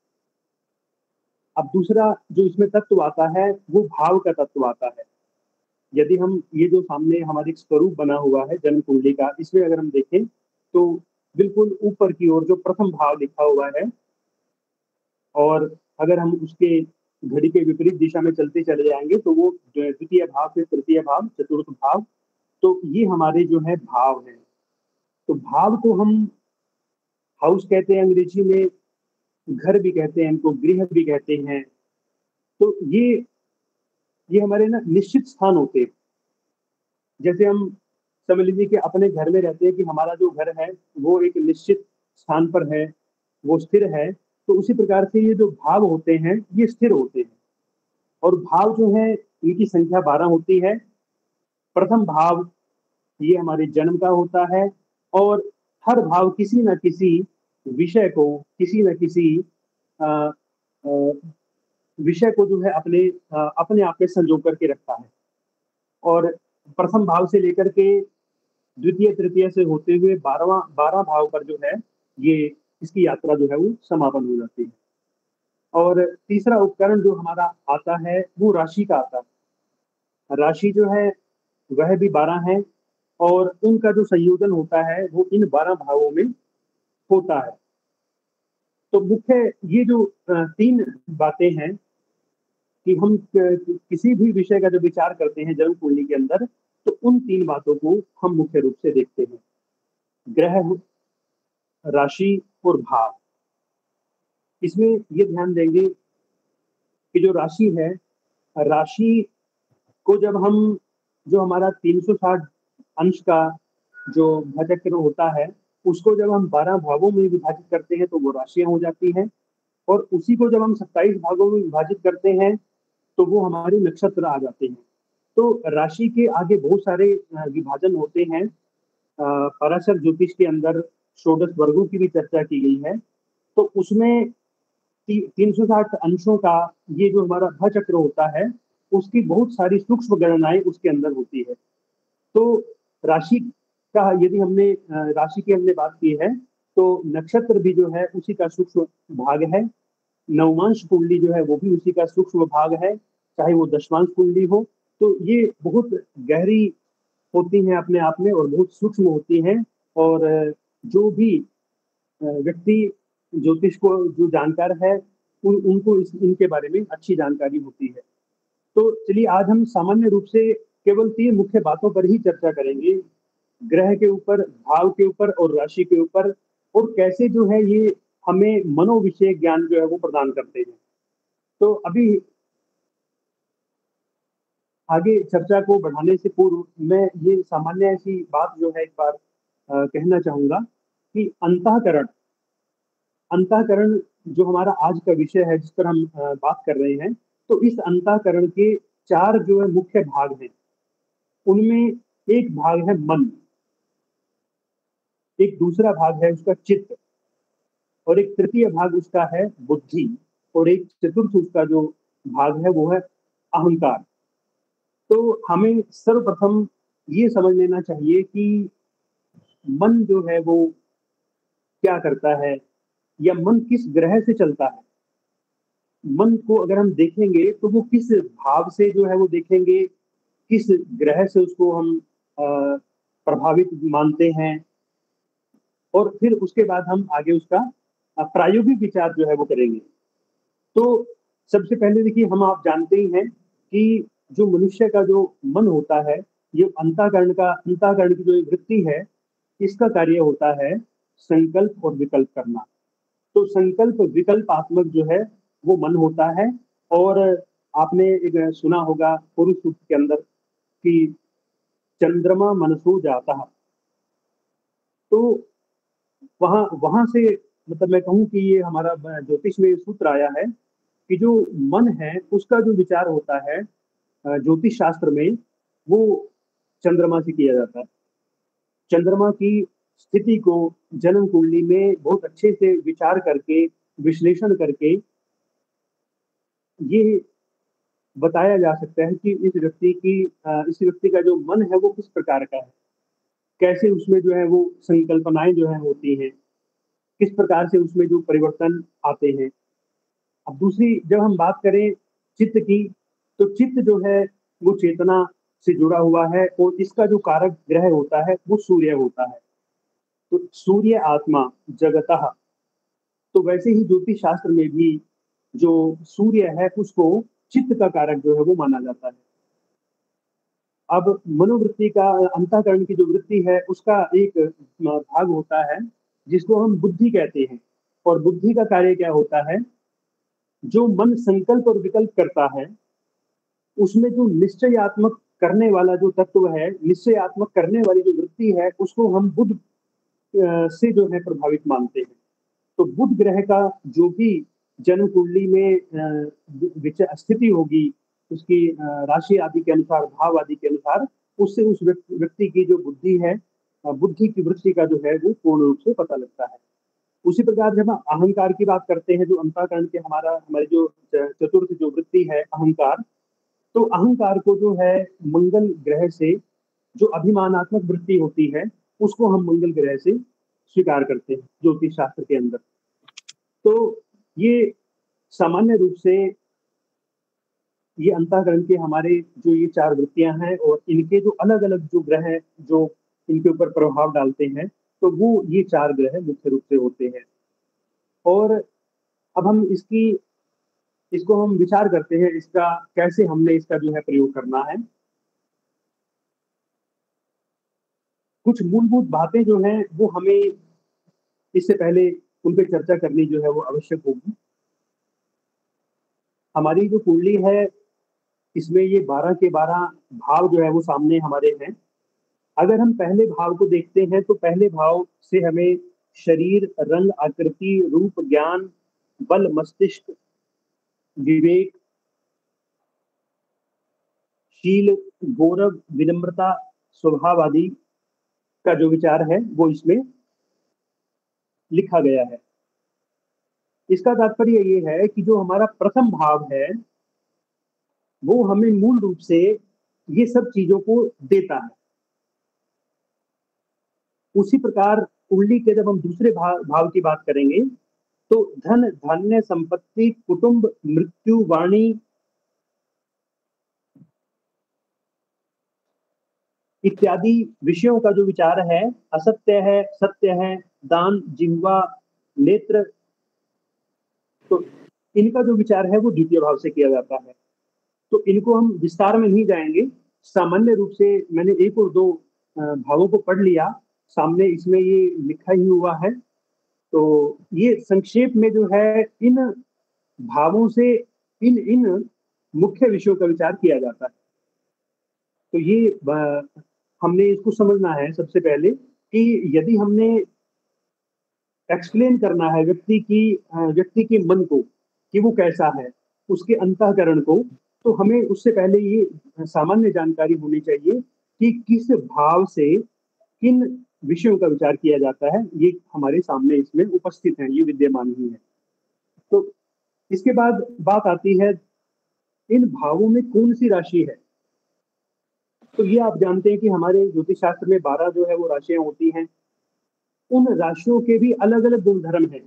अब दूसरा जो इसमें तत्व आता है वो भाव का तत्व आता है। यदि हम ये जो सामने हमारे स्वरूप बना हुआ है जन्म कुंडली का, इसमें अगर हम देखें तो बिल्कुल ऊपर की ओर जो प्रथम भाव लिखा हुआ है, और अगर हम उसके घड़ी के विपरीत दिशा में चलते चले जाएंगे तो वो द्वितीय भाव से तृतीय भाव, चतुर्थ भाव, तो ये हमारे जो है भाव हैं। तो भाव को हम हाउस कहते हैं, अंग्रेजी में घर भी कहते हैं, इनको गृह भी कहते हैं। तो ये ये हमारे ना निश्चित स्थान होते हैं। जैसे हम समझ लीजिए कि अपने घर में रहते हैं कि हमारा जो घर है वो एक निश्चित स्थान पर है, वो स्थिर है। तो उसी प्रकार से ये जो भाव होते हैं ये स्थिर होते हैं। और भाव जो है इनकी संख्या बारह होती है। प्रथम भाव ये हमारे जन्म का होता है, और हर भाव किसी न किसी विषय को, किसी न किसी आ, आ, विषय को जो है अपने आ, अपने आप में संजो करके रखता है। और प्रथम भाव से लेकर के द्वितीय तृतीय से होते हुए बारहवां बारह भाव पर जो है ये इसकी यात्रा जो है वो समापन हो जाती है। और तीसरा उपकरण जो हमारा आता है वो राशि का आता है। राशि जो है वह भी बारह है, और उनका जो संयोजन होता है वो इन बारह भावों में होता है। तो मुख्य ये जो तीन बातें हैं कि हम किसी भी विषय का जब विचार करते हैं जन्म कुंडली के अंदर, तो उन तीन बातों को हम मुख्य रूप से देखते हैं: ग्रह, राशि और भाव। इसमें ये ध्यान देंगे कि जो राशि है, राशि को जब हम, जो हमारा तीन सौ साठ अंश का जो भाजक होता है, उसको जब हम बारह भागों में विभाजित करते हैं तो वो राशियां हो जाती हैं। और उसी को जब हम सत्ताईस भागों में विभाजित करते हैं तो वो हमारे नक्षत्र आ जाते हैं। तो राशि के आगे बहुत सारे विभाजन होते हैं। पराशर ज्योतिष के अंदर षोडश वर्गों की भी चर्चा की गई है। तो उसमें ती, तीन सौ साठ अंशों का ये जो हमारा भाचक्र होता है, उसकी बहुत सारी सूक्ष्म गणनाएं उसके अंदर होती है। तो राशि का यदि हमने राशि की हमने बात की है, तो नक्षत्र भी जो है उसी का सूक्ष्म भाग है। नवमांश कुंडली जो है वो भी उसी का सूक्ष्म भाग है, चाहे वो दशमांश कुंडली हो। तो ये बहुत गहरी होती हैं अपने आप में और बहुत सूक्ष्म होती हैं, और जो भी व्यक्ति ज्योतिष को जो जानकार है उन उनको इस इनके बारे में अच्छी जानकारी होती है। तो चलिए आज हम सामान्य रूप से केवल तीन मुख्य बातों पर ही चर्चा करेंगे, ग्रह के ऊपर, भाव के ऊपर और राशि के ऊपर, और कैसे जो है ये हमें मनोविषय ज्ञान जो है वो प्रदान करते हैं। तो अभी आगे चर्चा को बढ़ाने से पूर्व मैं ये सामान्य ऐसी बात जो है एक बार आ, कहना चाहूंगा कि अंतःकरण अंतःकरण जो हमारा आज का विषय है जिस पर हम आ, बात कर रहे हैं, तो इस अंतःकरण के चार जो है मुख्य भाग हैं। उनमें एक भाग है मन, एक दूसरा भाग है उसका चित्त, और एक तृतीय भाग उसका है बुद्धि, और एक चतुर्थ उसका जो भाग है वो है अहंकार। तो हमें सर्वप्रथम ये समझ लेना चाहिए कि मन जो है वो क्या करता है, या मन किस ग्रह से चलता है। मन को अगर हम देखेंगे तो वो किस भाव से जो है वो देखेंगे, किस ग्रह से उसको हम आ, प्रभावित मानते हैं, और फिर उसके बाद हम आगे उसका प्रायोगिक विचार जो है वो करेंगे। तो सबसे पहले देखिए, हम आप जानते ही हैं कि जो मनुष्य का जो मन होता है, ये अंतःकरण का अंतःकरण की जो वृत्ति है, इसका कार्य होता है संकल्प और विकल्प करना। तो संकल्प विकल्पात्मक जो है वो मन होता है। और आपने एक सुना होगा पुरुष सूक्त के अंदर कि चंद्रमा मनसो जाता है। तो वहां वहां से मतलब मैं कहूँ कि ये हमारा ज्योतिष में सूत्र आया है कि जो मन है उसका जो विचार होता है ज्योतिष शास्त्र में, वो चंद्रमा से किया जाता है। चंद्रमा की स्थिति को जन्म कुंडली में बहुत अच्छे से विचार करके, विश्लेषण करके ये बताया जा सकता है कि इस व्यक्ति की इस व्यक्ति का जो मन है वो किस प्रकार का है, कैसे उसमें जो है वो संकल्पनाएं जो है होती हैं, किस प्रकार से उसमें जो परिवर्तन आते हैं। अब दूसरी जब हम बात करें चित्त की, तो चित्त जो है वो चेतना से जुड़ा हुआ है, और इसका जो कारक ग्रह होता है वो सूर्य होता है। तो सूर्य आत्मा जगतः, तो वैसे ही ज्योतिष शास्त्र में भी जो सूर्य है उसको चित्त का कारक जो है वो माना जाता है। अब मनोवृत्ति का, अंतःकरण की जो वृत्ति है उसका एक भाग होता है जिसको हम बुद्धि कहते हैं। और बुद्धि का कार्य क्या होता है, जो मन संकल्प और विकल्प करता है उसमें जो निश्चयात्मक करने वाला जो तत्व है, निश्चयात्मक करने वाली जो वृत्ति है, उसको हम बुध से जो है प्रभावित मानते हैं। तो बुध ग्रह का जो भी जन्म कुंडली में स्थिति होगी, उसकी राशि आदि के अनुसार, भाव आदि के अनुसार, उससे उस व्यक्ति की जो बुद्धि है, बुद्धि की वृत्ति का जो है वो पूर्ण रूप से पता लगता है। उसी प्रकार जब हम अहंकार की बात करते हैं, जो अंतःकरण के हमारा हमारी जो चतुर्थ जो वृत्ति है अहंकार, तो अहंकार को जो है मंगल ग्रह से जो अभिमानात्मक वृत्ति होती है उसको हम मंगल ग्रह से स्वीकार करते हैं ज्योतिष शास्त्र के अंदर। तो ये सामान्य रूप से ये अंतःकरण के हमारे जो ये चार वृत्तियां हैं, और इनके जो अलग अलग जो ग्रह हैं जो इनके ऊपर प्रभाव डालते हैं, तो वो ये चार ग्रह मुख्य रूप से होते हैं। और अब हम इसकी इसको हम विचार करते हैं, इसका कैसे हमने इसका जो है प्रयोग करना है। कुछ मूलभूत बातें जो हैं वो हमें इससे पहले उन पर चर्चा करनी जो है वो आवश्यक होगी। हमारी जो कुंडली है इसमें ये बारह के बारह भाव जो है वो सामने हमारे हैं। अगर हम पहले भाव को देखते हैं तो पहले भाव से हमें शरीर, रंग, आकृति, रूप, ज्ञान, बल, मस्तिष्क, विवेक, शील, गौरव, विनम्रता, स्वभाव आदि का जो विचार है वो इसमें लिखा गया है। इसका तात्पर्य ये है कि जो हमारा प्रथम भाव है वो हमें मूल रूप से ये सब चीजों को देता है। उसी प्रकार कुंडली के जब हम दूसरे भाव, भाव की बात करेंगे तो धन, धान्य, संपत्ति, कुटुंब, मृत्यु, वाणी, इत्यादि विषयों का जो विचार है, असत्य है, सत्य है, दान, जिह्वा, नेत्र, तो इनका जो विचार है वो द्वितीय भाव से किया जाता है। तो इनको हम विस्तार में नहीं जाएंगे, सामान्य रूप से मैंने एक और दो भावों को पढ़ लिया, सामने इसमें ये लिखा ही हुआ है। तो ये संक्षेप में जो है इन भावों से इन इन मुख्य विषयों का विचार किया जाता है। तो ये आ, हमने इसको समझना है सबसे पहले कि यदि हमने एक्सप्लेन करना है व्यक्ति की व्यक्ति के मन को कि वो कैसा है, उसके अंतःकरण को, तो हमें उससे पहले ये सामान्य जानकारी होनी चाहिए कि किस भाव से किन विषयों का विचार किया जाता है। ये हमारे सामने इसमें उपस्थित है, ये विद्यमान ही है। तो इसके बाद बात आती है इन भावों में कौन सी राशि है। तो ये आप जानते हैं कि हमारे ज्योतिष शास्त्र में बारह जो है वो राशियां होती हैं। उन राशियों के भी अलग अलग गुणधर्म हैं।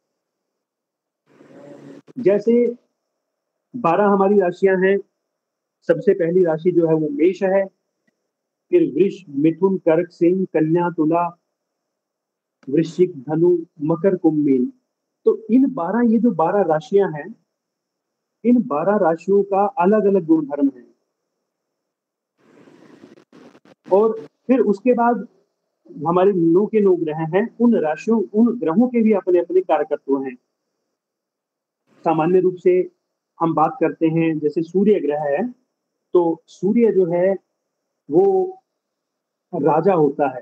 जैसे बारह हमारी राशियां हैं, सबसे पहली राशि जो है वो मेष है, फिर वृष, मिथुन, कर्क, सिंह, कन्या, तुला, वृश्चिक, धनु, मकर, कुंभ, मीन। तो इन बारह ये जो बारह राशियां हैं, इन बारह राशियों का अलग अलग गुणधर्म है। और फिर उसके बाद हमारे नौ के नौ ग्रह हैं, उन राशियों उन ग्रहों के भी अपने अपने कारकत्व हैं। सामान्य रूप से हम बात करते हैं, जैसे सूर्य ग्रह है, तो सूर्य जो है वो राजा होता है।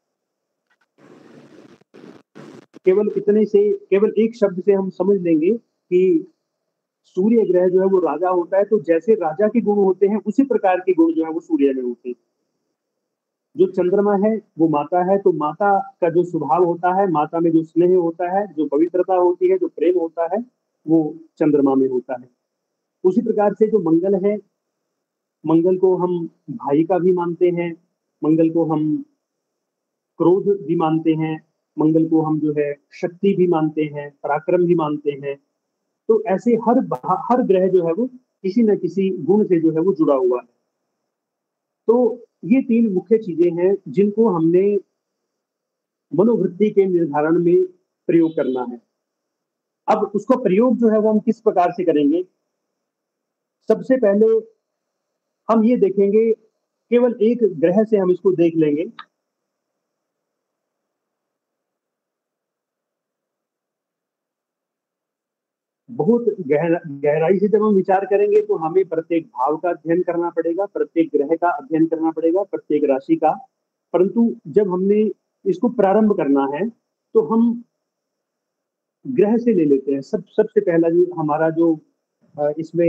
केवल इतने से, केवल एक शब्द से हम समझ लेंगे कि सूर्य ग्रह जो है वो राजा होता है। तो जैसे राजा के गुण होते हैं, उसी प्रकार के गुण जो है वो सूर्य में होते हैं। जो चंद्रमा है वो माता है, तो माता का जो स्वभाव होता है, माता में जो स्नेह होता है, जो पवित्रता होती है, जो प्रेम होता है, वो चंद्रमा में होता है। उसी प्रकार से जो मंगल है, मंगल को हम भाई का भी मानते हैं, मंगल को हम क्रोध भी मानते हैं, मंगल को हम जो है शक्ति भी मानते हैं, पराक्रम भी मानते हैं। तो ऐसे हर हर ग्रह जो है वो किसी न किसी गुण से जो है वो जुड़ा हुआ है। तो ये तीन मुख्य चीजें हैं जिनको हमने मनोवृत्ति के निर्धारण में प्रयोग करना है। अब उसको प्रयोग जो है वो हम किस प्रकार से करेंगे। सबसे पहले हम ये देखेंगे, केवल एक ग्रह से हम इसको देख लेंगे। बहुत गहरा गहराई से जब हम विचार करेंगे तो हमें प्रत्येक भाव का अध्ययन करना पड़ेगा, प्रत्येक ग्रह का अध्ययन करना पड़ेगा, प्रत्येक राशि का। परंतु जब हमने इसको प्रारंभ करना है तो हम ग्रह से ले लेते हैं। सब सबसे पहला जो हमारा जो इसमें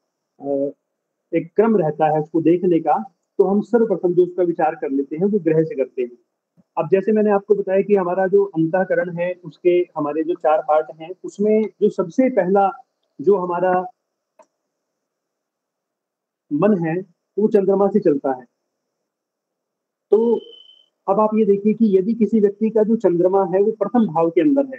एक क्रम रहता है उसको देखने का, तो हम सर्वप्रथम जो उसका विचार कर लेते हैं वो ग्रह से करते हैं। अब जैसे मैंने आपको बताया कि हमारा जो अंतःकरण है, उसके हमारे जो चार पार्ट हैं, उसमें जो सबसे पहला जो हमारा मन है वो चंद्रमा से चलता है। तो अब आप ये देखिए कि यदि किसी व्यक्ति का जो चंद्रमा है वो प्रथम भाव के अंदर है,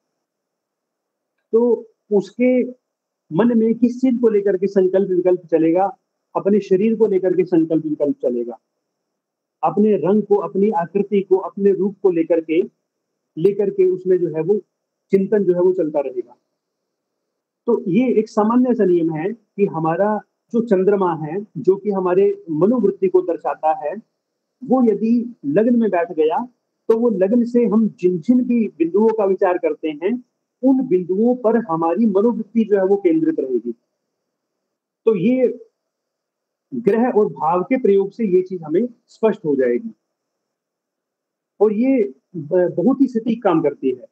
तो उसके मन में किस चीज को लेकर के संकल्प विकल्प चलेगा? अपने शरीर को लेकर के संकल्प विकल्प चलेगा, अपने रंग को, अपनी आकृति को, अपने रूप को लेकर के लेकर के उसमें जो है वो चिंतन जो है वो चलता रहेगा। तो ये एक सामान्य सा नियम है कि हमारा जो चंद्रमा है, जो कि हमारे मनोवृत्ति को दर्शाता है, वो यदि लग्न में बैठ गया तो वो लग्न से हम जिन जिन भी बिंदुओं का विचार करते हैं, उन बिंदुओं पर हमारी मनोवृत्ति जो है वो केंद्रित रहेगी। तो ये ग्रह और भाव के प्रयोग से ये चीज हमें स्पष्ट हो जाएगी और ये बहुत ही सटीक काम करती है।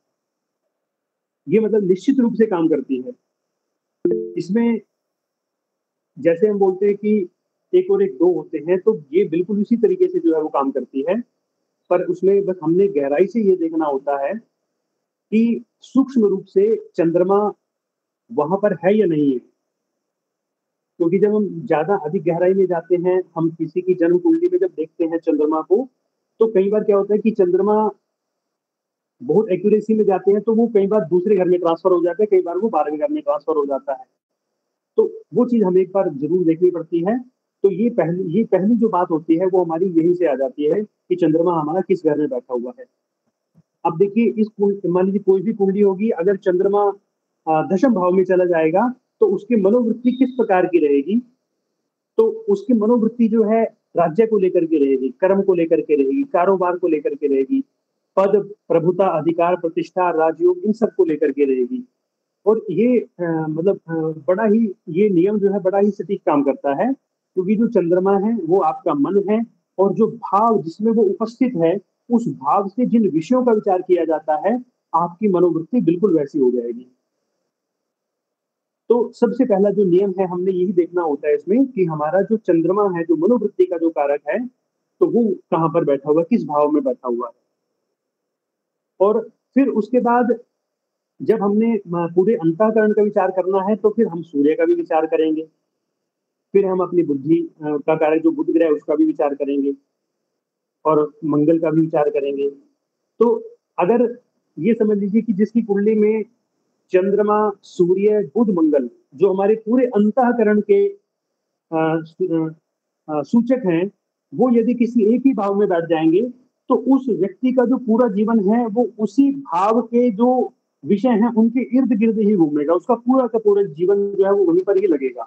ये मतलब निश्चित रूप से काम करती है। इसमें जैसे हम बोलते हैं कि एक और एक दो होते हैं, तो ये बिल्कुल उसी तरीके से जो है वो काम करती है। पर उसमें बस हमने गहराई से ये देखना होता है कि सूक्ष्म रूप से चंद्रमा वहां पर है या नहीं है। क्योंकि जब हम ज्यादा अधिक गहराई में जाते हैं, हम किसी की जन्म कुंडली में जब देखते हैं चंद्रमा को, तो कई बार क्या होता है कि चंद्रमा बहुत एक्यूरेसी में जाते हैं, तो वो कई बार दूसरे घर में ट्रांसफर हो जाता है, कई बार वो बारहवें घर में ट्रांसफर हो जाता है। तो वो चीज हमें एक बार जरूर देखनी पड़ती है तो ये पहली ये पहली जो बात होती है वो हमारी यहीं से आ जाती है कि चंद्रमा हमारा किस घर में बैठा हुआ है। अब देखिए इस मान लीजिए कोई भी कुंडली होगी, अगर चंद्रमा दशम भाव में चला जाएगा तो उसकी मनोवृत्ति किस प्रकार की रहेगी, तो उसकी मनोवृत्ति जो है राज्य को लेकर के रहेगी, कर्म को लेकर के रहेगी, कारोबार को लेकर के रहेगी, पद, प्रभुता, अधिकार, प्रतिष्ठा, राजयोग, इन सब को लेकर के रहेगी। और ये आ, मतलब आ, बड़ा ही ये नियम जो है बड़ा ही सटीक काम करता है, क्योंकि जो चंद्रमा है वो आपका मन है, और जो भाव जिसमें वो उपस्थित है उस भाव से जिन विषयों का विचार किया जाता है आपकी मनोवृत्ति बिल्कुल वैसी हो जाएगी। तो सबसे पहला जो नियम है हमने यही देखना होता है इसमें कि हमारा जो चंद्रमा है, जो मनोवृत्ति का जो कारक है, तो वो कहाँ पर बैठा हुआ, किस भाव में बैठा हुआ है। और फिर उसके बाद जब हमने पूरे अंतःकरण का विचार करना है तो फिर हम सूर्य का भी विचार करेंगे, फिर हम अपनी बुद्धि का कारक जो बुध ग्रह है उसका भी विचार करेंगे, और मंगल का भी विचार करेंगे। तो अगर ये समझ लीजिए कि जिसकी कुंडली में चंद्रमा, सूर्य, बुध, मंगल जो हमारे पूरे अंतःकरण के सूचक हैं, वो यदि किसी एक ही भाव में बैठ जाएंगे तो उस व्यक्ति का जो पूरा जीवन है वो उसी भाव के जो विषय हैं उनके इर्द गिर्द ही घूमेगा, उसका पूरा का पूरा जीवन जो है वो वहीं पर ही लगेगा।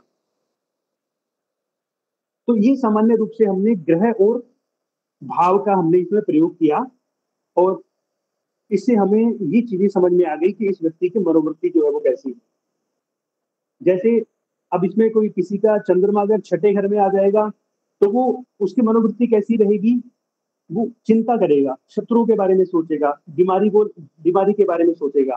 तो ये सामान्य रूप से हमने ग्रह और भाव का हमने इसमें प्रयोग किया, और इससे हमें ये चीजें समझ में आ गई कि इस व्यक्ति की मनोवृत्ति जो है वो कैसी है। जैसे अब इसमें कोई किसी का चंद्रमा अगर छठे घर में आ जाएगा तो वो उसकी मनोवृत्ति कैसी रहेगी, वो चिंता करेगा, शत्रुओं के बारे में सोचेगा, बीमारी को बीमारी के बारे में सोचेगा।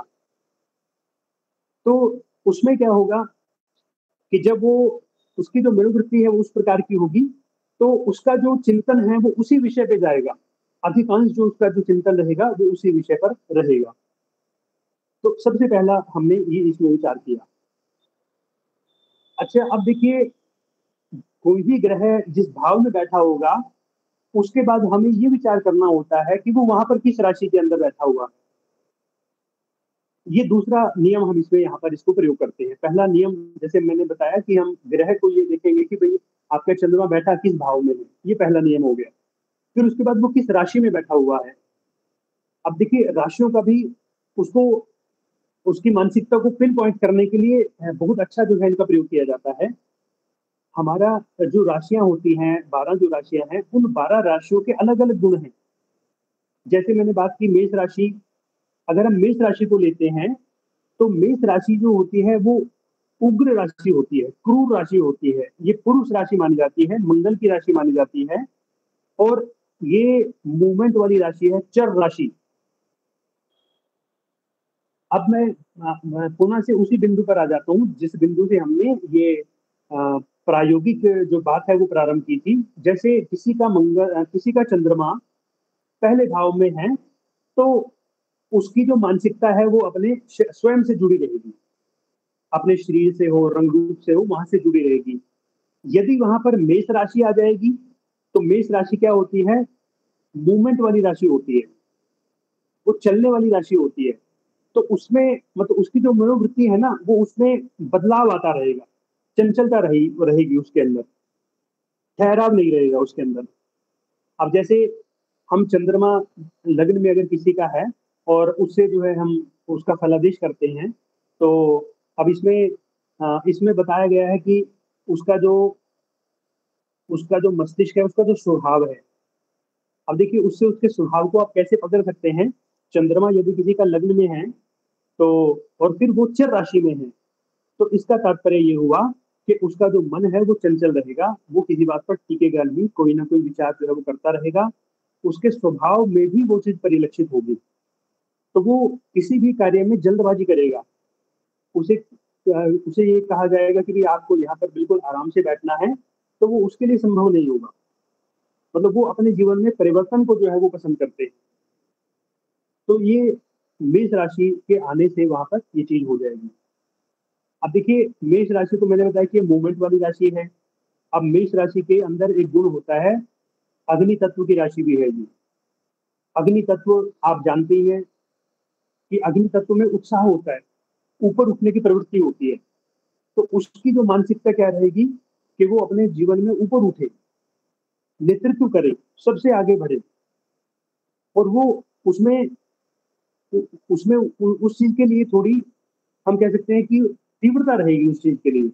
तो उसमें क्या होगा कि जब वो उसकी जो मनोवृत्ति है वो उस प्रकार की होगी तो उसका जो चिंतन है वो उसी विषय पे जाएगा, अधिकांश जो उसका जो चिंतन रहेगा वो उसी विषय पर रहेगा। तो सबसे पहला हमने ये इसमें विचार किया। अच्छा, अब देखिए कोई भी ग्रह जिस भाव में बैठा होगा उसके बाद हमें ये विचार करना होता है कि वो वहां पर किस राशि के अंदर बैठा हुआ है। ये दूसरा नियम हम इसमें यहाँ पर इसको प्रयोग करते हैं। पहला नियम जैसे मैंने बताया कि हम ग्रह को ये देखेंगे कि भाई आपका चंद्रमा बैठा किस भाव में है, ये पहला नियम हो गया। फिर उसके बाद वो किस राशि में बैठा हुआ है। अब देखिए राशियों का भी उसको उसकी मानसिकता को पिन पॉइंट करने के लिए बहुत अच्छा जो है इनका प्रयोग किया जाता है। हमारा जो राशियां होती हैं, बारह जो राशियां हैं, उन बारह राशियों के अलग अलग गुण हैं। जैसे मैंने बात की मेष राशि, अगर हम मेष राशि को लेते हैं तो मेष राशि जो होती है वो उग्र राशि होती है, क्रूर राशि होती है, ये पुरुष राशि मानी जाती है, मंगल की राशि मानी जाती है, और ये मूवमेंट वाली राशि है, चर राशि। अब मैं पुनः से उसी बिंदु पर आ जाता हूँ जिस बिंदु से हमने ये प्रायोगिक जो बात है वो प्रारंभ की थी। जैसे किसी का मंगल किसी का चंद्रमा पहले भाव में है तो उसकी जो मानसिकता है वो अपने स्वयं से जुड़ी रहेगी, अपने शरीर से हो, रंग रूप से हो, वहां से जुड़ी रहेगी। यदि वहां पर मेष राशि आ जाएगी तो मेष राशि क्या होती है, मूवमेंट वाली राशि होती है, वो चलने वाली राशि होती है। तो उसमें मतलब उसकी जो मनोवृत्ति है ना वो उसमें बदलाव आता रहेगा, चंचलता रही रहेगी उसके अंदर, ठहराव नहीं रहेगा उसके अंदर। अब जैसे हम चंद्रमा लग्न में अगर किसी का है और उससे जो है हम उसका फलादेश करते हैं, तो अब इसमें इसमें बताया गया है कि उसका जो उसका जो मस्तिष्क है, उसका जो स्वभाव है। अब देखिए उससे उसके स्वभाव को आप कैसे पकड़ सकते हैं। चंद्रमा यदि किसी का लग्न में है तो और फिर वो चर राशि में है, तो इसका तात्पर्य ये हुआ कि उसका जो मन है वो चंचल रहेगा, वो किसी बात पर टिकेगा नहीं, कोई ना कोई विचार जो है वो करता रहेगा, उसके स्वभाव में भी वो चीज परिलक्षित होगी। तो वो किसी भी कार्य में जल्दबाजी करेगा, उसे उसे ये कहा जाएगा कि भाई आपको यहाँ पर बिल्कुल आराम से बैठना है, तो वो उसके लिए संभव नहीं होगा। मतलब वो अपने जीवन में परिवर्तन को जो है वो पसंद करते हैं। तो ये मेष राशि के आने से वहां पर ये चीज हो जाएगी। अब देखिए मेष राशि को मैंने बताया कि मूवमेंट वाली राशि है। अब मेष राशि के अंदर एक गुण होता है, अग्नि तत्व की राशि भी है जी। अग्नि तत्व आप जानते ही हैं कि अग्नि तत्व में उत्साह होता है, ऊपर उठने की प्रवृत्ति होती है। तो उसकी जो मानसिकता क्या रहेगी कि वो अपने जीवन में ऊपर उठे, नेतृत्व करे, सबसे आगे बढ़े, और वो उसमें उसमें उस चीज के लिए थोड़ी, हम कह सकते हैं कि तीव्रता रहेगी उस चीज के लिए।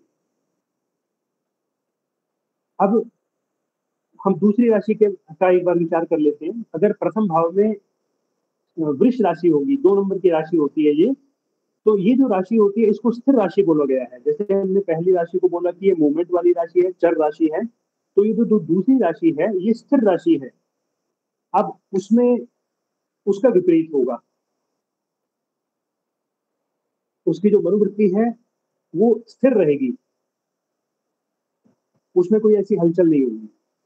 अब हम दूसरी राशि के का एक बार विचार कर लेते हैं। अगर प्रथम भाव में वृष राशि होगी, दो नंबर की राशि होती है ये, तो ये जो राशि होती है इसको स्थिर राशि बोला गया है। जैसे हमने पहली राशि को बोला कि ये मूवमेंट वाली राशि है, चर राशि है, तो ये जो दू, दूसरी राशि है ये स्थिर राशि है। अब उसमें उसका विपरीत होगा, उसकी जो मनोवृत्ति है वो स्थिर रहेगी, उसमें कोई ऐसी हलचल नहीं होगी।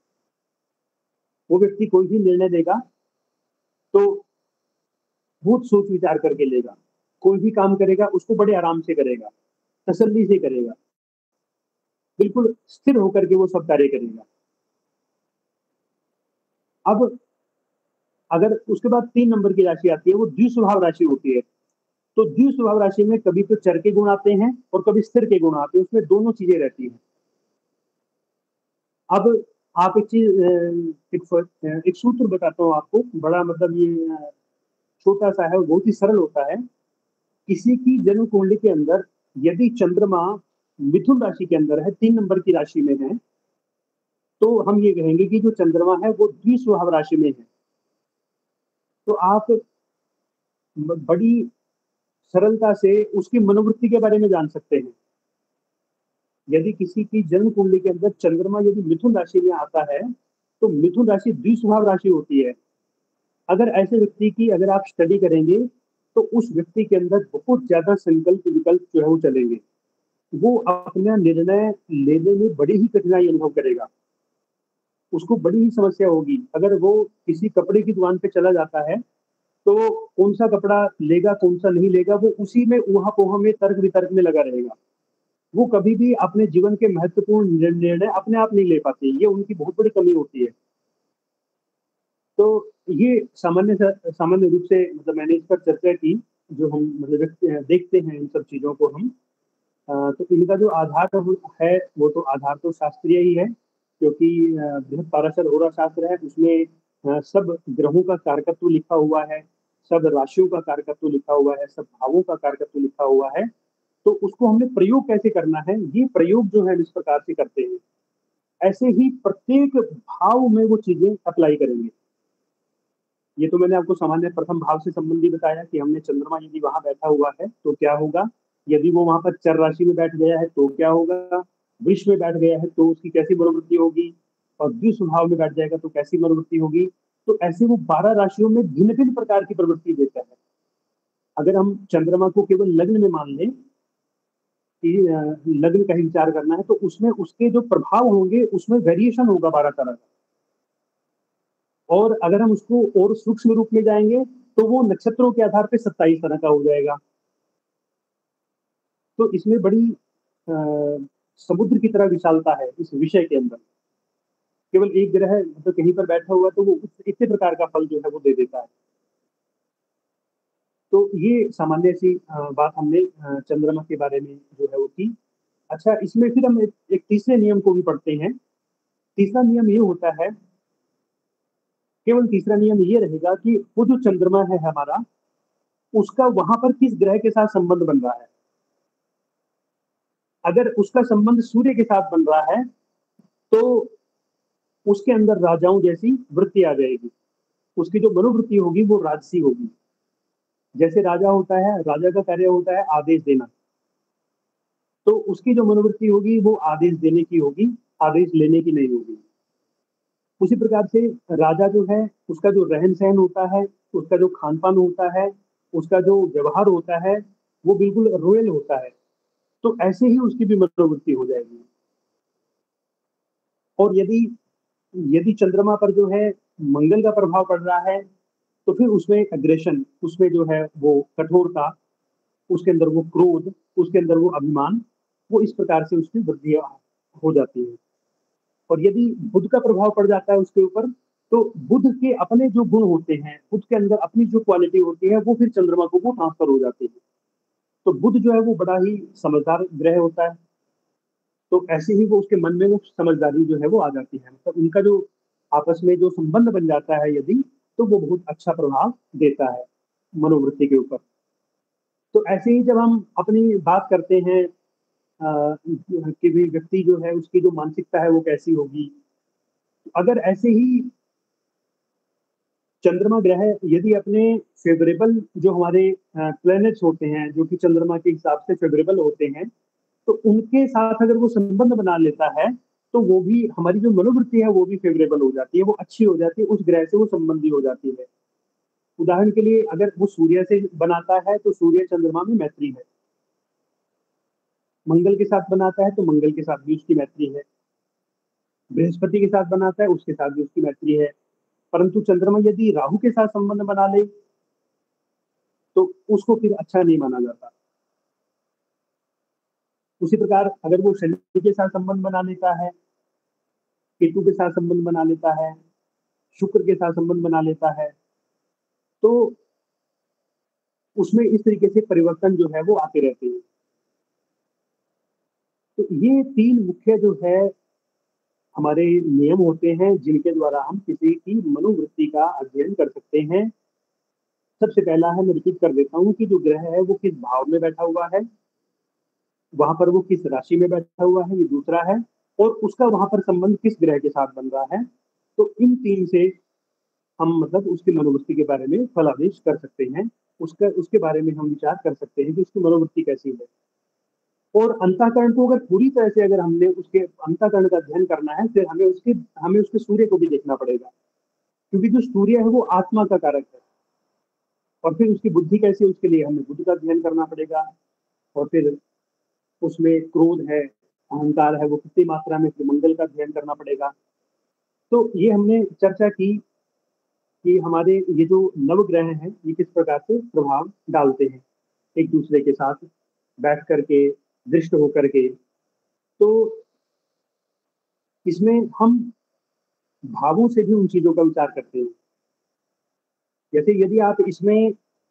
वो व्यक्ति कोई भी निर्णय देगा तो बहुत सोच विचार करके लेगा, कोई भी काम करेगा उसको बड़े आराम से करेगा, तसल्ली से करेगा, बिल्कुल स्थिर होकर के वो सब कार्य करेगा। अब अगर उसके बाद तीन नंबर की राशि आती है, वो द्विस्वभाव राशि होती है। तो द्विस्वभाव राशि में कभी तो चर के गुण आते हैं और कभी स्थिर के गुण आते हैं, उसमें दोनों चीजें रहती हैं। अब आप एक चीज एक, एक सूत्र बताता हूँ आपको, बड़ा मतलब ये छोटा सा है और बहुत ही सरल होता है। किसी की जन्म कुंडली के अंदर यदि चंद्रमा मिथुन राशि के अंदर है, तीन नंबर की राशि में है, तो हम ये कहेंगे कि जो चंद्रमा है वो द्विस्वभाव राशि में है। तो आप बड़ी सरलता से उसकी मनोवृत्ति के बारे में जान सकते हैं। यदि किसी की जन्म कुंडली के अंदर चंद्रमा यदि मिथुन राशि में आता है, तो मिथुन राशि द्विस्वभाव राशि होती है। अगर ऐसे व्यक्ति की अगर आप स्टडी करेंगे तो उस व्यक्ति के अंदर बहुत ज्यादा संकल्प विकल्प जो है वो चलेंगे। वो अपना निर्णय लेने में बड़ी ही कठिनाई अनुभव करेगा, उसको बड़ी ही समस्या होगी। अगर वो किसी कपड़े की दुकान पे चला जाता है तो कौन सा कपड़ा लेगा कौन सा नहीं लेगा, वो उसी में ऊहा पोहा में तर्क वितर्क में लगा रहेगा। वो कभी भी अपने जीवन के महत्वपूर्ण निर्णय अपने आप नहीं ले पाते, ये उनकी बहुत बड़ी कमी होती है। तो ये सामान्य सामान्य रूप से मतलब मैंने इस पर चर्चा की, जो हम मतलब देखते हैं इन सब चीजों को हम, तो इनका जो आधार है वो तो आधार तो शास्त्रीय ही है, क्योंकि बृहद पाराशर होरा शास्त्र है, उसमें सब ग्रहों का कारकत्व लिखा हुआ है, सब राशियों का कारकत्व लिखा हुआ है, सब भावों का कारकत्व लिखा हुआ है। तो उसको हमने प्रयोग कैसे करना है, ये प्रयोग जो है इस प्रकार से करते हैं, ऐसे ही प्रत्येक भाव में वो चीजें अप्लाई करेंगे। ये तो मैंने आपको सामान्य प्रथम भाव से संबंधी बताया कि हमने चंद्रमा यदि वहां बैठा हुआ है तो क्या होगा, यदि वो वहां पर चर राशि में बैठ गया है तो क्या होगा, वृष में बैठ गया है तो उसकी कैसी मनोवृत्ति होगी, और द्विस्वभाव में बैठ जाएगा तो कैसी मनोवृत्ति होगी। तो ऐसे वो बारह राशियों में भिन्न भिन्न प्रकार की प्रवृत्ति देता है। अगर हम चंद्रमा को केवल लग्न में मान लें कि लग्न का ही विचार करना है, तो उसमें उसके जो प्रभाव होंगे उसमें वेरिएशन होगा बारह तरह का। और अगर हम उसको और सूक्ष्म रूप में जाएंगे तो वो नक्षत्रों के आधार पे सत्ताईस तरह का हो जाएगा। तो इसमें बड़ी आ, समुद्र की तरह विशालता है इस विषय के अंदर। केवल एक ग्रह मतलब कहीं पर बैठा हुआ तो वो इतने प्रकार का फल जो है वो दे देता है। तो ये सामान्य सी बात हमने चंद्रमा के बारे में जो है वो की। अच्छा, इसमें फिर हम एक, एक तीसरे नियम को भी पढ़ते हैं। तीसरा नियम ये होता है, केवल तीसरा नियम ये रहेगा कि वो जो चंद्रमा है हमारा, उसका वहां पर किस ग्रह के साथ संबंध बन रहा है। अगर उसका संबंध सूर्य के साथ बन रहा है तो उसके अंदर राजाओं जैसी वृत्ति आ जाएगी, उसकी जो मनोवृत्ति होगी वो राजसी होगी। जैसे राजा होता है, राजा का कार्य होता है आदेश देना, तो उसकी जो मनोवृत्ति होगी वो आदेश देने की होगी, आदेश लेने की नहीं होगी। उसी प्रकार से राजा जो है उसका जो रहन सहन होता है, उसका जो खान पान होता है, उसका जो व्यवहार होता है वो बिल्कुल रॉयल होता है। तो ऐसे ही उसकी भी मनोवृत्ति हो जाएगी। और यदि यदि चंद्रमा पर जो है मंगल का प्रभाव पड़ रहा है तो फिर उसमें एग्रेशन, उसमें जो है वो कठोरता, उसके अंदर वो क्रोध, उसके अंदर वो अभिमान, वो इस प्रकार से उसकी वृद्धि हो जाती है। और यदि बुध का प्रभाव पड़ जाता है उसके ऊपर, तो बुध के अपने जो गुण होते हैं, बुध के अंदर अपनी जो क्वालिटी होती है वो फिर चंद्रमा को वो ट्रांसफर हो जाती है। तो बुध जो है वो बड़ा ही समझदार ग्रह होता है। तो ऐसे ही वो उसके मन में वो समझदारी जो है वो आ जाती है, मतलब उनका जो आपस में जो संबंध बन जाता है यदि, तो वो बहुत अच्छा प्रभाव देता है मनोवृत्ति के ऊपर। तो ऐसे ही जब हम अपनी बात करते हैं अ, कि भी व्यक्ति जो है उसकी जो मानसिकता है वो कैसी होगी, अगर ऐसे ही चंद्रमा ग्रह यदि अपने फेवरेबल जो हमारे प्लैनेट्स होते हैं जो कि चंद्रमा के हिसाब से फेवरेबल होते हैं, तो उनके साथ अगर वो संबंध बना लेता है, तो वो भी हमारी जो मनोवृत्ति है वो भी फेवरेबल हो जाती है, वो अच्छी हो जाती है, उस ग्रह से वो संबंधी हो जाती है। उदाहरण के लिए अगर वो सूर्य से बनाता है तो सूर्य चंद्रमा में मैत्री है, मंगल के साथ बनाता है तो मंगल के साथ भी उसकी मैत्री है, बृहस्पति के साथ बनाता है उसके साथ भी उसकी मैत्री है। परंतु चंद्रमा यदि राहु के साथ संबंध बना ले तो उसको फिर अच्छा नहीं माना जाता। उसी प्रकार अगर वो शनि के साथ संबंध बना लेता है, केतु के साथ संबंध बना लेता है, शुक्र के साथ संबंध बना लेता है, तो उसमें इस तरीके से परिवर्तन जो है वो आते रहते हैं। तो ये तीन मुख्य जो है हमारे नियम होते हैं जिनके द्वारा हम किसी की मनोवृत्ति का अध्ययन कर सकते हैं। सबसे पहला है, मैं रिपीट कर देता हूँ कि जो ग्रह है वो किस भाव में बैठा हुआ है, वहां पर वो किस राशि में बैठा हुआ है, ये दूसरा है, और उसका वहां पर संबंध किस ग्रह के साथ बन रहा है। तो इन तीन से हम मतलब उसकी मनोवृत्ति के बारे में फलादेश कर सकते हैं, उसका उसके बारे में हम विचार कर सकते हैं कि उसकी मनोवृत्ति कैसी है। और अंतःकरण को अगर पूरी तरह से अगर हमने उसके अंतःकरण का अध्ययन करना है, फिर हमें उसके हमें उसके सूर्य को भी देखना पड़ेगा, क्योंकि जो सूर्य है वो आत्मा का कारक है। और फिर उसकी बुद्धि कैसी है, उसके लिए हमें बुद्धि का अध्ययन करना पड़ेगा। और फिर उसमें क्रोध है, अहंकार है, वो कितनी मात्रा में, फिर मंगल का अध्ययन करना पड़ेगा। तो ये हमने चर्चा की कि हमारे ये जो नवग्रह हैं ये किस प्रकार से प्रभाव डालते हैं एक दूसरे के साथ बैठ करके, दृष्ट होकर के। तो इसमें हम भावों से भी उन चीजों का विचार करते हैं। जैसे यदि आप इसमें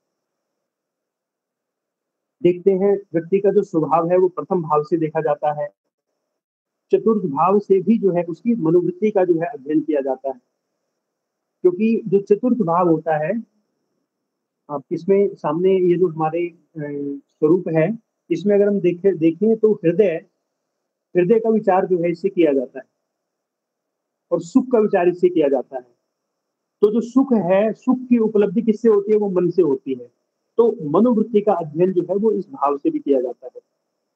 देखते हैं, व्यक्ति का जो स्वभाव है वो प्रथम भाव से देखा जाता है, चतुर्थ भाव से भी जो है उसकी मनोवृत्ति का जो है अध्ययन किया जाता है। क्योंकि जो चतुर्थ भाव होता है, आप इसमें सामने ये जो हमारे स्वरूप है, इसमें अगर हम देखें देखें तो हृदय हृदय का विचार जो है इससे किया जाता है, और सुख का विचार इससे किया जाता है। तो जो सुख है, सुख की उपलब्धि किससे होती है, वो मन से होती है। तो मनोवृत्ति का अध्ययन जो है वो इस भाव से भी किया जाता है।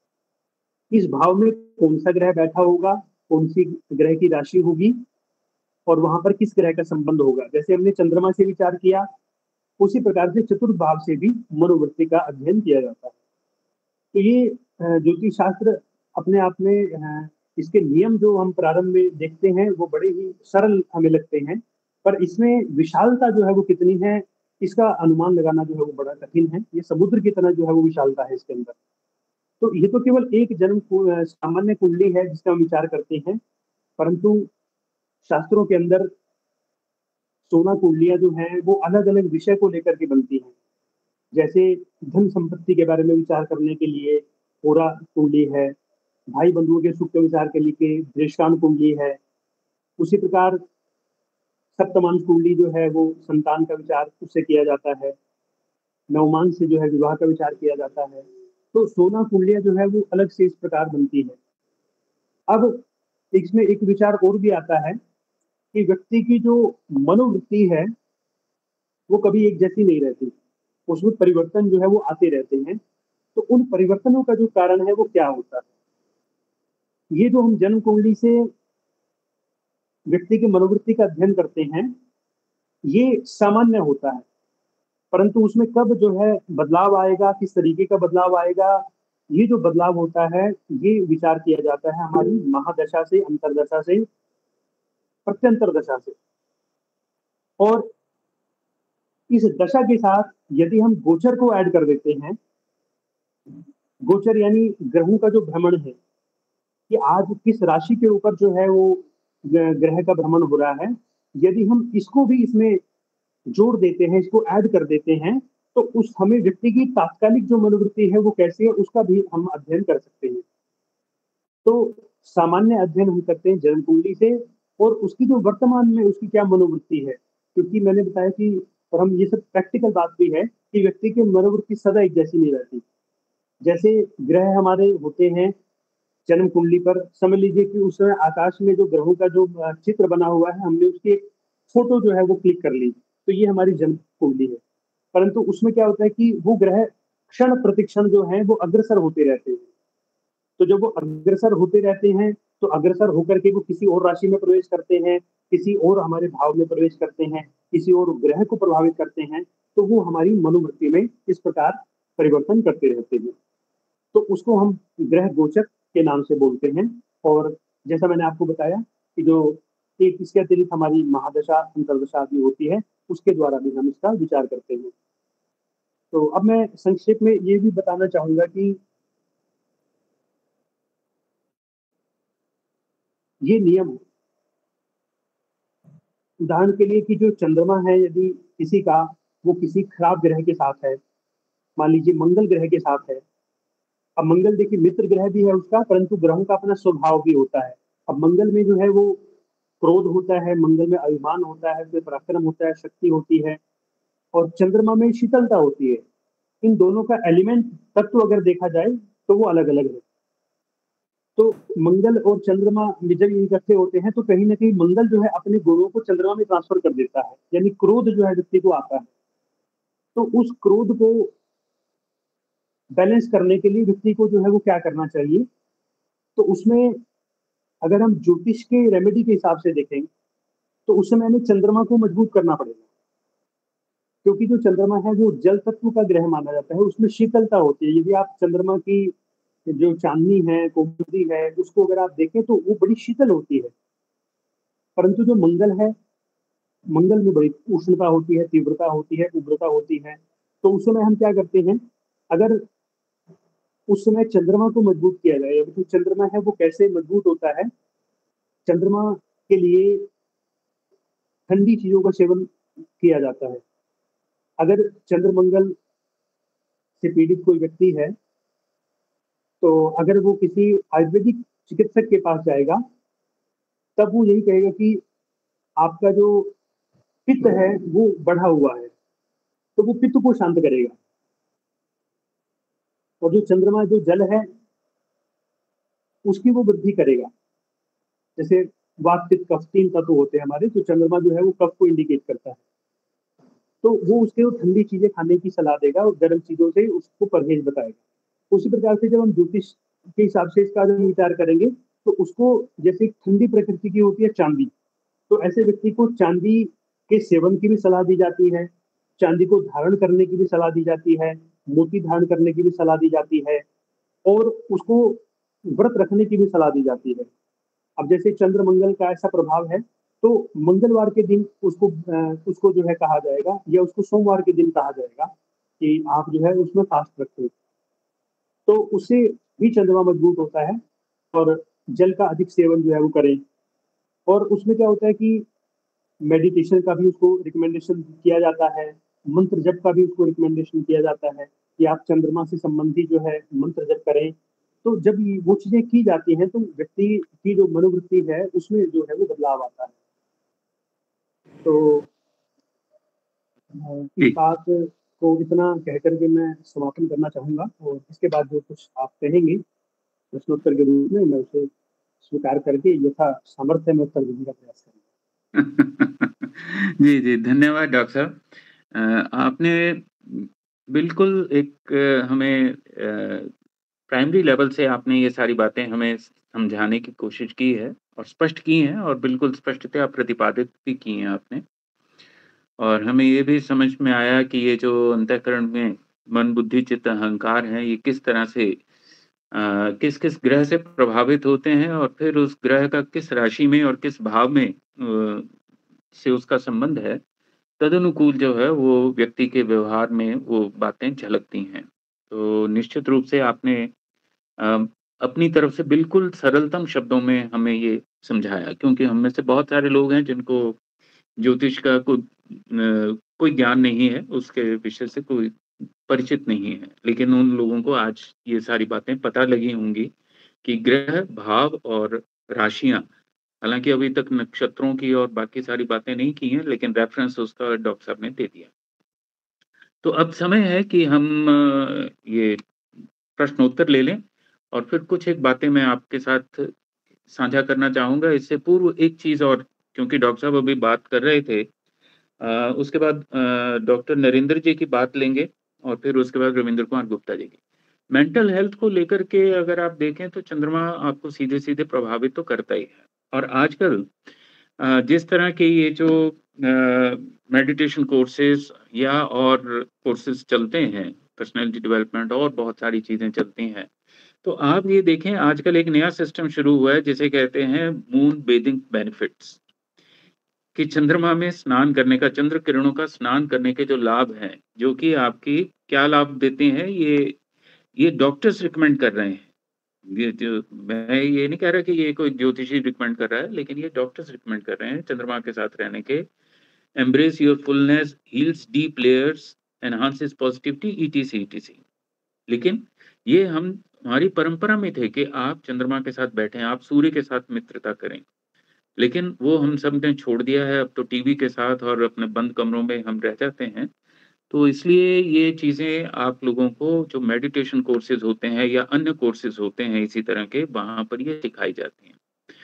इस भाव में कौन सा ग्रह बैठा होगा, कौन सी ग्रह की राशि होगी, और वहां पर किस ग्रह का संबंध होगा। जैसे हमने चंद्रमा से विचार किया, उसी प्रकार से चतुर्थ भाव से भी मनोवृत्ति का अध्ययन किया जाता है। तो ये ज्योतिष शास्त्र अपने आप में, इसके नियम जो हम प्रारंभ में देखते हैं वो बड़े ही सरल हमें लगते हैं, पर इसमें विशालता जो है वो कितनी है, इसका अनुमान लगाना जो है वो बड़ा कठिन है। ये समुद्र की तरह जो है वो विशालता है इसके अंदर। तो ये तो केवल एक जन्म सामान्य कुंडली है जिसका हम विचार करते हैं, परंतु शास्त्रों के अंदर सोलह कुंडलियां जो हैं वो अलग अलग विषय को लेकर के बनती हैं। जैसे धन संपत्ति के बारे में विचार करने के लिए पूरा कुंडली है, भाई बंधुओं के सुख के विचार के लिए दृष्टान कुंडली है। उसी प्रकार सप्तमांश कुंडली जो है वो संतान का विचार उससे किया जाता है, नवमांश से जो है विवाह का विचार किया जाता है। तो सोलह कुंडलियां जो है वो अलग से इस प्रकार बनती है। अब इसमें एक विचार और भी आता है कि व्यक्ति की जो मनोवृत्ति है वो कभी एक जैसी नहीं रहती, उसमें परिवर्तन जो है वो आते रहते हैं। तो उन परिवर्तनों का जो कारण है वो क्या होता है, ये जो हम जन्म कुंडली से व्यक्ति की मनोवृत्ति का अध्ययन करते हैं ये सामान्य होता है, परंतु उसमें कब जो है बदलाव आएगा, किस तरीके का बदलाव आएगा, ये जो बदलाव होता है ये विचार किया जाता है हमारी महादशा से, अंतरदशा से, प्रत्यंतर दशा से। और इस दशा के साथ यदि हम गोचर को ऐड कर देते हैं, गोचर यानी ग्रहों का जो भ्रमण है कि आज किस राशि के ऊपर जो है वो ग्रह का भ्रमण हो रहा है, यदि हम इसको भी इसमें जोड़ देते हैं, इसको ऐड कर देते हैं, तो उस हमें व्यक्ति की तात्कालिक जो मनोवृत्ति है वो कैसी है उसका भी हम अध्ययन कर सकते हैं। तो सामान्य अध्ययन हम करते हैं जन्म कुंडली से, और उसकी जो वर्तमान में उसकी क्या मनोवृत्ति है, क्योंकि मैंने बताया कि, और हम ये सब प्रैक्टिकल बात भी है कि व्यक्ति की मनोवृत्ति सदा एक जैसी नहीं रहती। जैसे ग्रह हमारे होते हैं जन्म कुंडली पर, समझ लीजिए कि उस समय आकाश में जो ग्रहों का जो अ, चित्र बना हुआ है, हमने उसकी एक फोटो जो है वो क्लिक कर ली, तो ये हमारी जन्म कुंडली है। परंतु उसमें क्या होता है कि वो ग्रह क्षण प्रतिक्षण जो है वो अग्रसर होते रहते हैं। तो जब वो अग्रसर होते रहते हैं, तो अग्रसर होकर के वो किसी और राशि में प्रवेश करते हैं, किसी और हमारे भाव में प्रवेश करते हैं, किसी और ग्रह को प्रभावित करते हैं, तो वो हमारी मनोवृत्ति में इस प्रकार परिवर्तन करते रहते हैं। तो उसको हम ग्रह गोचर के नाम से बोलते हैं। और जैसा मैंने आपको बताया कि जो एक इसके अतिरिक्त हमारी महादशा, अंतर्दशा भी होती है, उसके द्वारा भी हम इसका विचार करते हैं। तो अब मैं संक्षेप में ये भी बताना चाहूँगा कि ये नियम, उदाहरण के लिए कि जो चंद्रमा है, यदि किसी का वो किसी खराब ग्रह के साथ है, मान लीजिए मंगल ग्रह के साथ है। अब मंगल देखिए मित्र ग्रह भी है उसका, परंतु ग्रहों का अपना स्वभाव भी होता है। अब मंगल में जो है वो क्रोध होता है, मंगल में अभिमान होता है, फिर पराक्रम होता है, शक्ति होती है, और चंद्रमा में शीतलता होती है। इन दोनों का एलिमेंट तत्व अगर देखा जाए तो वो अलग अलग है। तो मंगल और चंद्रमा में जब इकट्ठे होते हैं, तो कहीं ना कहीं मंगल जो है अपने गुणों को चंद्रमा में ट्रांसफर कर देता है, यानी क्रोध जो है व्यक्ति को आता है। तो उस क्रोध को बैलेंस करने के लिए व्यक्ति को जो है वो क्या करना चाहिए, तो उसमें अगर हम ज्योतिष के रेमेडी के हिसाब से देखें, तो उस समय हमें चंद्रमा को मजबूत करना पड़ेगा, क्योंकि जो चंद्रमा है वो जल तत्व का ग्रह माना जाता है, उसमें शीतलता होती है। यदि आप चंद्रमा की जो चांदनी है, कौमुदी है, उसको अगर आप देखें तो वो बड़ी शीतल होती है। परंतु जो मंगल है, मंगल में बड़ी उष्णता होती है, तीव्रता होती है, उग्रता होती है। तो उस समय हम क्या करते हैं, अगर उस समय चंद्रमा को मजबूत किया जाए, तो चंद्रमा है वो कैसे मजबूत होता है, चंद्रमा के लिए ठंडी चीजों का सेवन किया जाता है। अगर चंद्रमंगल से पीड़ित कोई व्यक्ति है, तो अगर वो किसी आयुर्वेदिक चिकित्सक के पास जाएगा, तब वो यही कहेगा कि आपका जो पित्त है वो बढ़ा हुआ है, तो वो पित्त को शांत करेगा। और जो चंद्रमा जो जल है उसकी वो वृद्धि करेगा। जैसे वात पित्त कफ तीन तत्व होते हैं हमारे, तो चंद्रमा जो है वो कफ को इंडिकेट करता है। तो वो उसके ठंडी चीजें खाने की सलाह देगा और गर्म चीजों से उसको परहेज बताएगा। उसी प्रकार से जब हम ज्योतिष के हिसाब से इसका जब विचार करेंगे, तो उसको जैसे ठंडी प्रकृति की होती है चांदी, तो ऐसे व्यक्ति को चांदी के सेवन की भी सलाह दी जाती है, चांदी को धारण करने की भी सलाह दी जाती है, मोती धारण करने की भी सलाह दी जाती है, और उसको व्रत रखने की भी सलाह दी जाती है। अब जैसे चंद्र मंगल का ऐसा प्रभाव है, तो मंगलवार के दिन उसको अ, उसको जो है कहा जाएगा, या उसको सोमवार के दिन कहा जाएगा कि आप जो है उसमें फास्ट रखें, तो उससे भी चंद्रमा मजबूत होता है। और जल का अधिक सेवन जो है वो करें। और उसमें क्या होता है कि मेडिटेशन का भी उसको रिकमेंडेशन किया जाता है, मंत्र जप का भी उसको रिकमेंडेशन किया जाता है कि आप चंद्रमा से संबंधित जो है मंत्र जप करें। तो जब ये वो चीजें की जाती हैं, तो व्यक्ति की जो मनोवृत्ति है उसमें जो है वो बदलाव आता है। तो अ, इस जी। बात को इतना कह कर के मैं समापन करना चाहूँगा, और इसके बाद जो कुछ आप कहेंगे प्रश्नोत्तर के रूप में, मैं उसे स्वीकार करके यथा सामर्थ्य में उत्तर देने का प्रयास करूँगा। जी, जी, धन्यवाद डॉक्टर साहब। अ, आपने बिल्कुल एक अ, हमें अ, प्राइमरी लेवल से आपने ये सारी बातें हमें समझाने की कोशिश की है और स्पष्ट की हैं, और बिल्कुल स्पष्टतया प्रतिपादित भी की हैं आपने। और हमें ये भी समझ में आया कि ये जो अंतःकरण में मन, बुद्धि, चित्त, अहंकार हैं, ये किस तरह से अ, किस-किस ग्रह से प्रभावित होते हैं, और फिर उस ग्रह का किस राशि में और किस भाव में अ, से उसका संबंध है, तदनुकूल जो है वो व्यक्ति के व्यवहार में वो बातें झलकती हैं। तो निश्चित रूप से आपने अ, अपनी तरफ से बिल्कुल सरलतम शब्दों में हमें ये समझाया, क्योंकि हम में से बहुत सारे लोग हैं जिनको ज्योतिष का कोई अ, कोई ज्ञान नहीं है, उसके विषय से कोई परिचित नहीं है। लेकिन उन लोगों को आज ये सारी बातें पता लगी होंगी, कि ग्रह, भाव और राशियाँ, हालाँकि अभी तक नक्षत्रों की और बाकी सारी बातें नहीं की हैं, लेकिन रेफ़रेंस उसका डॉक्टर साहब ने दे दिया। तो अब समय है कि हम अ, ये प्रश्नोत्तर ले लें और फिर कुछ एक बातें मैं आपके साथ साझा करना चाहूँगा। इससे पूर्व एक चीज़ और, क्योंकि डॉक्टर साहब अभी बात कर रहे थे, अ, उसके बाद अ, डॉक्टर नरेंद्र जी की बात लेंगे और फिर उसके बाद रविंद्र कुमार गुप्ता जी की। मेंटल हेल्थ को लेकर के अगर आप देखें तो चंद्रमा आपको सीधे-सीधे प्रभावित तो करता ही है। और आजकल अ, जिस तरह के ये जो अ, मेडिटेशन कोर्सेज़ या और कोर्सेज़ चलते हैं, पर्सनैलिटी डेवलपमेंट और बहुत सारी चीज़ें चलती हैं। तो आप ये देखें, आजकल एक नया सिस्टम शुरू हुआ है जिसे कहते हैं मून बेथिंग बेनिफिट्स, कि चंद्रमा में स्नान करने का, चंद्र किरणों का स्नान करने के जो लाभ हैं, जो कि आपकी क्या लाभ देते हैं, ये ये डॉक्टर्स रिकमेंड कर रहे हैं। ये जो, मैं ये नहीं कह रहा कि ये कोई ज्योतिषी रिकमेंड कर रहा है, लेकिन ये डॉक्टर्स रिकमेंड कर रहे हैं चंद्रमा के साथ रहने के। Embrace your fullness, heals deep layers, enhances positivity, ETC ETC. लेकिन ये हम हमारी परंपरा में थे कि आप चंद्रमा के साथ बैठें, आप सूर्य के साथ मित्रता करें। लेकिन वो हम सब ने छोड़ दिया है, अब तो टीवी के साथ और अपने बंद कमरों में हम रह जाते हैं। तो इसलिए ये चीज़ें आप लोगों को, जो मेडिटेशन कोर्सेज़ होते हैं या अन्य कोर्सेज़ होते हैं इसी तरह के, वहाँ पर ये सिखाई जाती हैं।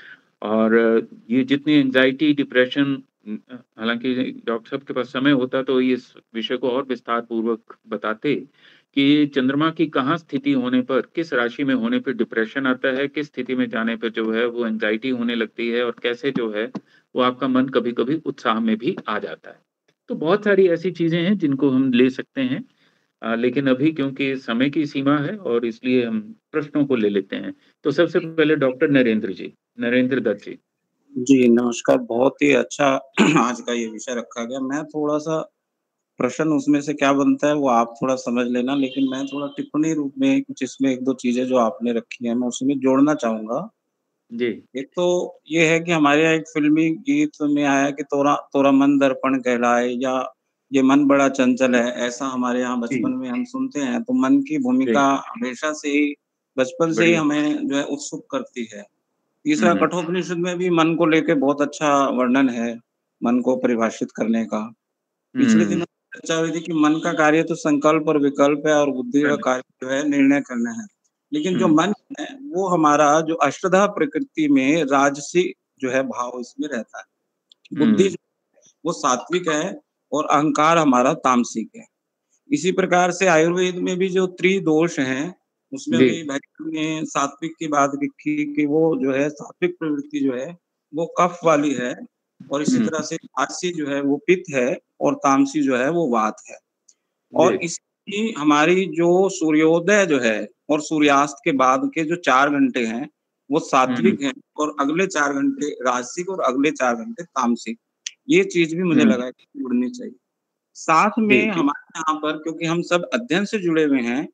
और ये जितनी एंग्ज़ायटी, डिप्रेशन, उम, अ, हालाँकि डॉक्टर साहब के पास समय होता तो ये इस विषय को और विस्तार पूर्वक बताते कि चंद्रमा की कहाँ स्थिति होने पर, किस राशि में होने पे डिप्रेशन आता है, किस स्थिति में जाने पे जो है वो एंग्ज़ायटी होने लगती है और कैसे जो है वो आपका मन कभी-कभी उत्साह में भी आ जाता है। तो बहुत सारी ऐसी चीज़ें हैं जिनको हम ले सकते हैं। अ, लेकिन अभी क्योंकि समय की सीमा है और इसलिए हम प्रश्नों को ले लेते हैं। तो सबसे पहले डॉक्टर नरेंद्र जी, नरेंद्र दत्त जी। जी, नमस्कार। बहुत ही अच्छा आज का ये विषय रखा गया। मैं थोड़ा-सा प्रश्न उसमें से क्या बनता है वो आप थोड़ा समझ लेना, लेकिन मैं थोड़ा टिप्पणी रूप में कुछ इसमें एक दो चीज़ें जो आपने रखी हैं, मैं उसमें जोड़ना चाहूँगा। जी। एक तो ये है कि हमारे यहाँ एक फ़िल्मी गीत में आया कि तोरा तोरा मन दर्पण कहलाए, या ये मन बड़ा चंचल है, ऐसा हमारे यहाँ बचपन जी, में हम सुनते हैं। तो मन की जी, भूमिका हमेशा से ही, बचपन से ही बढ़िया। हमें जो है उत्सुक करती है। हुँ, तीसरा, हुँ। कठोपनिषद में भी मन को लेके बहुत अच्छा वर्णन है, मन को परिभाषित करने का। पिछले हुँ, दिनों चर्चा हुई थी कि मन का कार्य तो संकल्प और विकल्प है और बुद्धि का कार्य जो है निर्णय करना है। लेकिन जो हुँ, मन है वो हमारा जो अष्टधा प्रकृति में राजसी जो है भाव इसमें रहता है। बुद्धि हुँ, वो सात्विक है और अहंकार हमारा तामसिक है। इसी प्रकार से आयुर्वेद में भी जो त्रिदोष हैं, उसमें जी। भी भैरव ने सात्विक की बात लिखी कि वो जो है सात्विक प्रवृत्ति जो है, वो कफ वाली है, और इसी हुँ, तरह से राजसी जो है वो पित्त है और तामसी जो है वो वात है। जी। और इसकी हमारी जो सूर्योदय जो है और सूर्यास्त के बाद के जो चार घंटे हैं, वो हुँ, सात्विक हैं और अगले चार घंटे राजसिक और अगले चार घंटे तामसिक। ये चीज़ भी मुझे हुँ, लगा कि जुड़नी चाहिए। साथ जी, में जी। हमारे यहाँ पर, क्योंकि हम सब अध्ययन से जुड़े हुए हैं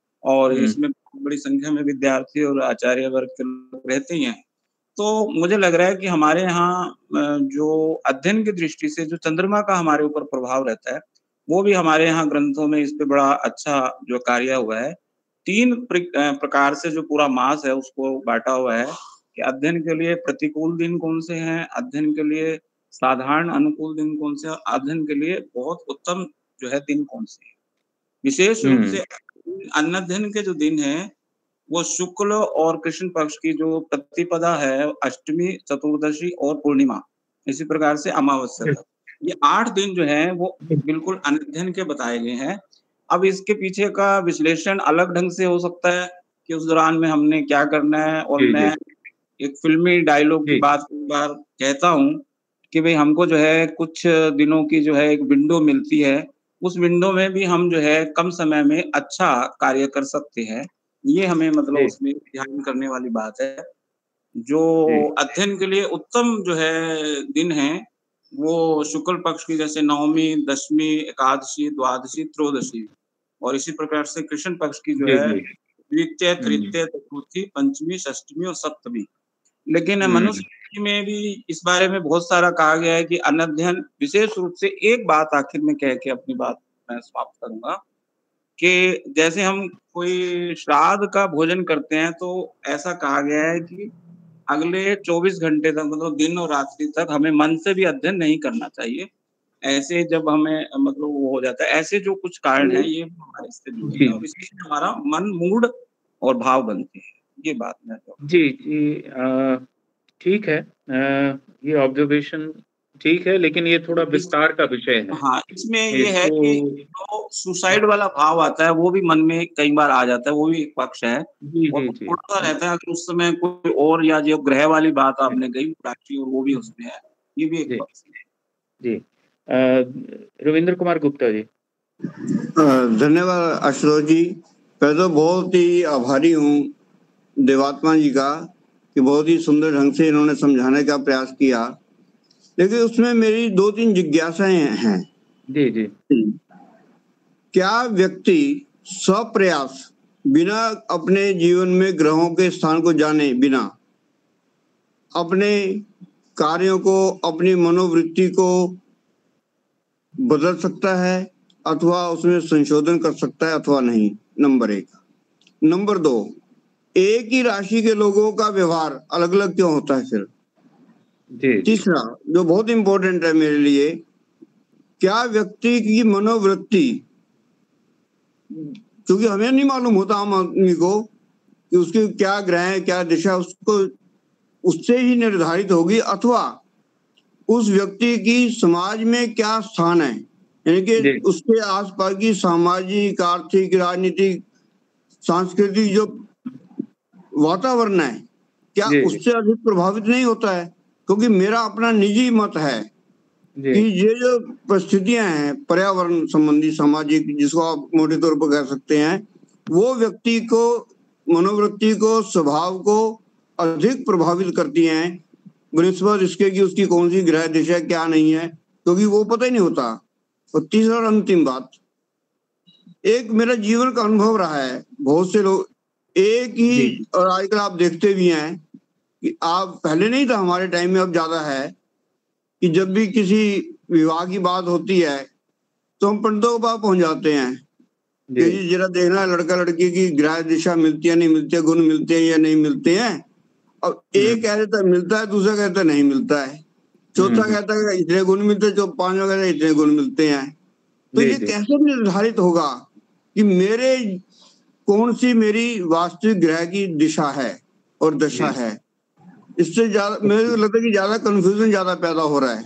और हुँ, इसमें बहुत बड़ी संख्या में विद्यार्थी और आचार्य वर्ग के लोग रहते ही हैं। तो मुझे लग रहा है कि हमारे यहाँ अ, जो अध्ययन की दृष्टि से जो चंद्रमा का हमारे ऊपर प्रभाव रहता है, वो भी हमारे यहाँ ग्रंथों में इस पे बड़ा अच्छा जो कार्य हुआ है। तीन प्रिक अ, प्रकार से जो पूरा मास है उसको बाँटा हुआ है कि अध्ययन के लिए प्रतिकूल दिन कौन से हैं, अध्ययन के लिए साधारण अनुकूल दिन कौन से हैं, अध्ययन के लिए बहुत उत्तम जो है दिन कौन से हैं। विशेष रूप हुँ, से अन्नध्ययन के जो दिन हैं, वो शुक्ल और कृष्ण पक्ष की जो प्रतिपदा है, अष्टमी, चतुर्दशी और पूर्णिमा, इसी प्रकार से अमावस्या जी, तक। ये आठ दिन जो हैं वो बिल्कुल अनध्ययन के बताए गए हैं। अब इसके पीछे का विश्लेषण अलग ढंग से हो सकता है कि उस दौरान में हमने क्या करना है, और जी, मैं जी, एक फ़िल्मी डायलॉग की जी। बात कई बार कहता हूँ कि भई हमको जो है कुछ दिनों की जो है एक विंडो मिलती है, उस विंडो में भी हम जो है कम समय में अच्छा कार्य कर सकते हैं। ये हमें मतलब जी, उसमें ध्यान करने वाली बात है। जो जी, अध्ययन के लिए उत्तम जो है दिन हैं, वो शुक्ल पक्ष की जैसे नवमी, दशमी, एकादशी, द्वादशी, त्रयोदशी, और इसी प्रकार से कृष्ण पक्ष की जो जी, है जी। द्वितीय, हुँ, तृतीय, चतुर्थी, पंचमी, षष्टमी और सप्तमी। लेकिन हुँ, मनुस्मृति में भी इस बारे में बहुत सारा कहा गया है कि अनध्ययन, विशेष रूप से एक बात आखिर में कह के अपनी बात मैं समाप्त करूँगा कि जैसे हम कोई श्राद्ध का भोजन करते हैं तो ऐसा कहा गया है कि अगले चौबीस घंटे तक, मतलब दिन और रात्रि तक, हमें मन से भी अध्ययन नहीं करना चाहिए। ऐसे जब हमें मतलब वो हो जाता है, ऐसे जो कुछ कारण है ये हमारे इससे जुड़े हैं और इसी से हमारा मन, मूड और भाव बनते हैं। ये बात मैं तो जी, जी अ, ठीक है। अ, ये ऑब्जर्वेशन ठीक है, लेकिन ये थोड़ा विस्तार का विषय है। हाँ, इसमें ये है इसको कि जो सुसाइड वाला भाव आता है वो भी मन में कई बार आ जाता है, वो भी एक पक्ष है। जी, और जी, जी। थोड़ा-सा रहता है कि उस समय कोई और, या जो ग्रह वाली बात आपने कही राशि, और वो भी उसमें है। ये भी एक जी, पक्ष है। जी। अ, रविंद्र कुमार गुप्ता जी। अ, धन्यवाद आशुतोष जी। मैं तो बहुत ही आभारी हूँ देवात्मा जी का कि बहुत ही सुंदर ढंग से इन्होंने समझाने का प्रयास किया, लेकिन उसमें मेरी दो तीन जिज्ञासाएं हैं। जी, जी। क्या व्यक्ति स्वप्रयास बिना अपने जीवन में ग्रहों के स्थान को जाने बिना अपने कार्यों को, अपनी मनोवृत्ति को बदल सकता है अथवा उसमें संशोधन कर सकता है अथवा नहीं? नंबर एक। नंबर दो, एक ही राशि के लोगों का व्यवहार अलग अलग क्यों होता है फिर? जी, तीसरा, जो बहुत इंपॉर्टेंट है मेरे लिए, क्या व्यक्ति की मनोवृत्ति, क्योंकि हमें नहीं मालूम होता आम आदमी को कि उसकी क्या ग्रह है, क्या दिशा, उसको उससे ही निर्धारित होगी, अथवा उस व्यक्ति की समाज में क्या स्थान है, यानी कि उसके आसपास की सामाजिक, आर्थिक, राजनीतिक, सांस्कृतिक जो वातावरण है, क्या उससे अधिक प्रभावित नहीं होता है? क्योंकि मेरा अपना निजी मत है कि ये जो परिस्थितियां हैं पर्यावरण संबंधी, सामाजिक, जिसको आप मोटे तौर पर कह सकते हैं, वो व्यक्ति को, मनोवृत्ति को, स्वभाव को अधिक प्रभावित करती हैं बनिस्बत इसके कि उसकी कौन सी ग्रह दिशा क्या नहीं है, क्योंकि वो पता ही नहीं होता। और तीसरा और अंतिम बात, एक मेरा जीवन का अनुभव रहा है, बहुत से लोग एक ही, और आजकल आप देखते भी हैं कि आप, पहले नहीं था हमारे टाइम में, अब ज्यादा है, कि जब भी किसी विवाह की बात होती है तो हम पंडितों के पास पहुंच जाते हैं कि जी जरा देखना लड़का लड़की की ग्रह दिशा मिलती है नहीं मिलती है, गुण मिलते हैं या नहीं मिलते हैं। अब एक कह देता है मिलता है, दूसरा कहता है नहीं मिलता है, चौथा कहता है इतने गुण मिलते हैं, पांचवा कहता है इतने गुण मिलते हैं। तो ये कैसे निर्धारित होगा कि मेरे कौन सी मेरी वास्तविक ग्रह की दिशा है और दशा है? इससे ज्यादा मेरे को लगता है कि ज्यादा कंफ्यूजन ज्यादा पैदा हो रहा है।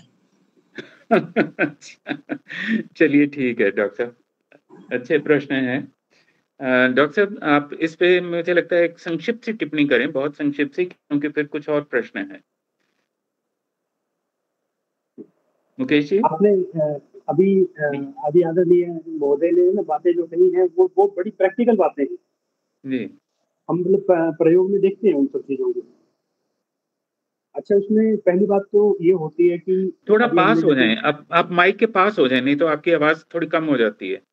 चलिए ठीक है डॉक्टर साहब, अच्छे प्रश्न हैं। डॉक्टर साहब आप इस पे मुझे लगता है एक संक्षिप्त सी टिप्पणी करें, बहुत संक्षिप्त सी, क्योंकि फिर कुछ और प्रश्न हैं। मुकेश जी, आपने अभी अभी आदरणीय महोदय ने ना बातें जो कही हैं वो बहुत बड़ी प्रैक्टिकल बातें हैं जी। हम मतलब प्रयोग में देखते हैं उन सब चीजों को। अच्छा, उसमें पहली बात तो ये होती है कि थोड़ा पास हो जाएं, आप आप माइक के पास हो जाएं, नहीं तो आपकी आवाज थोड़ी कम हो जाती है।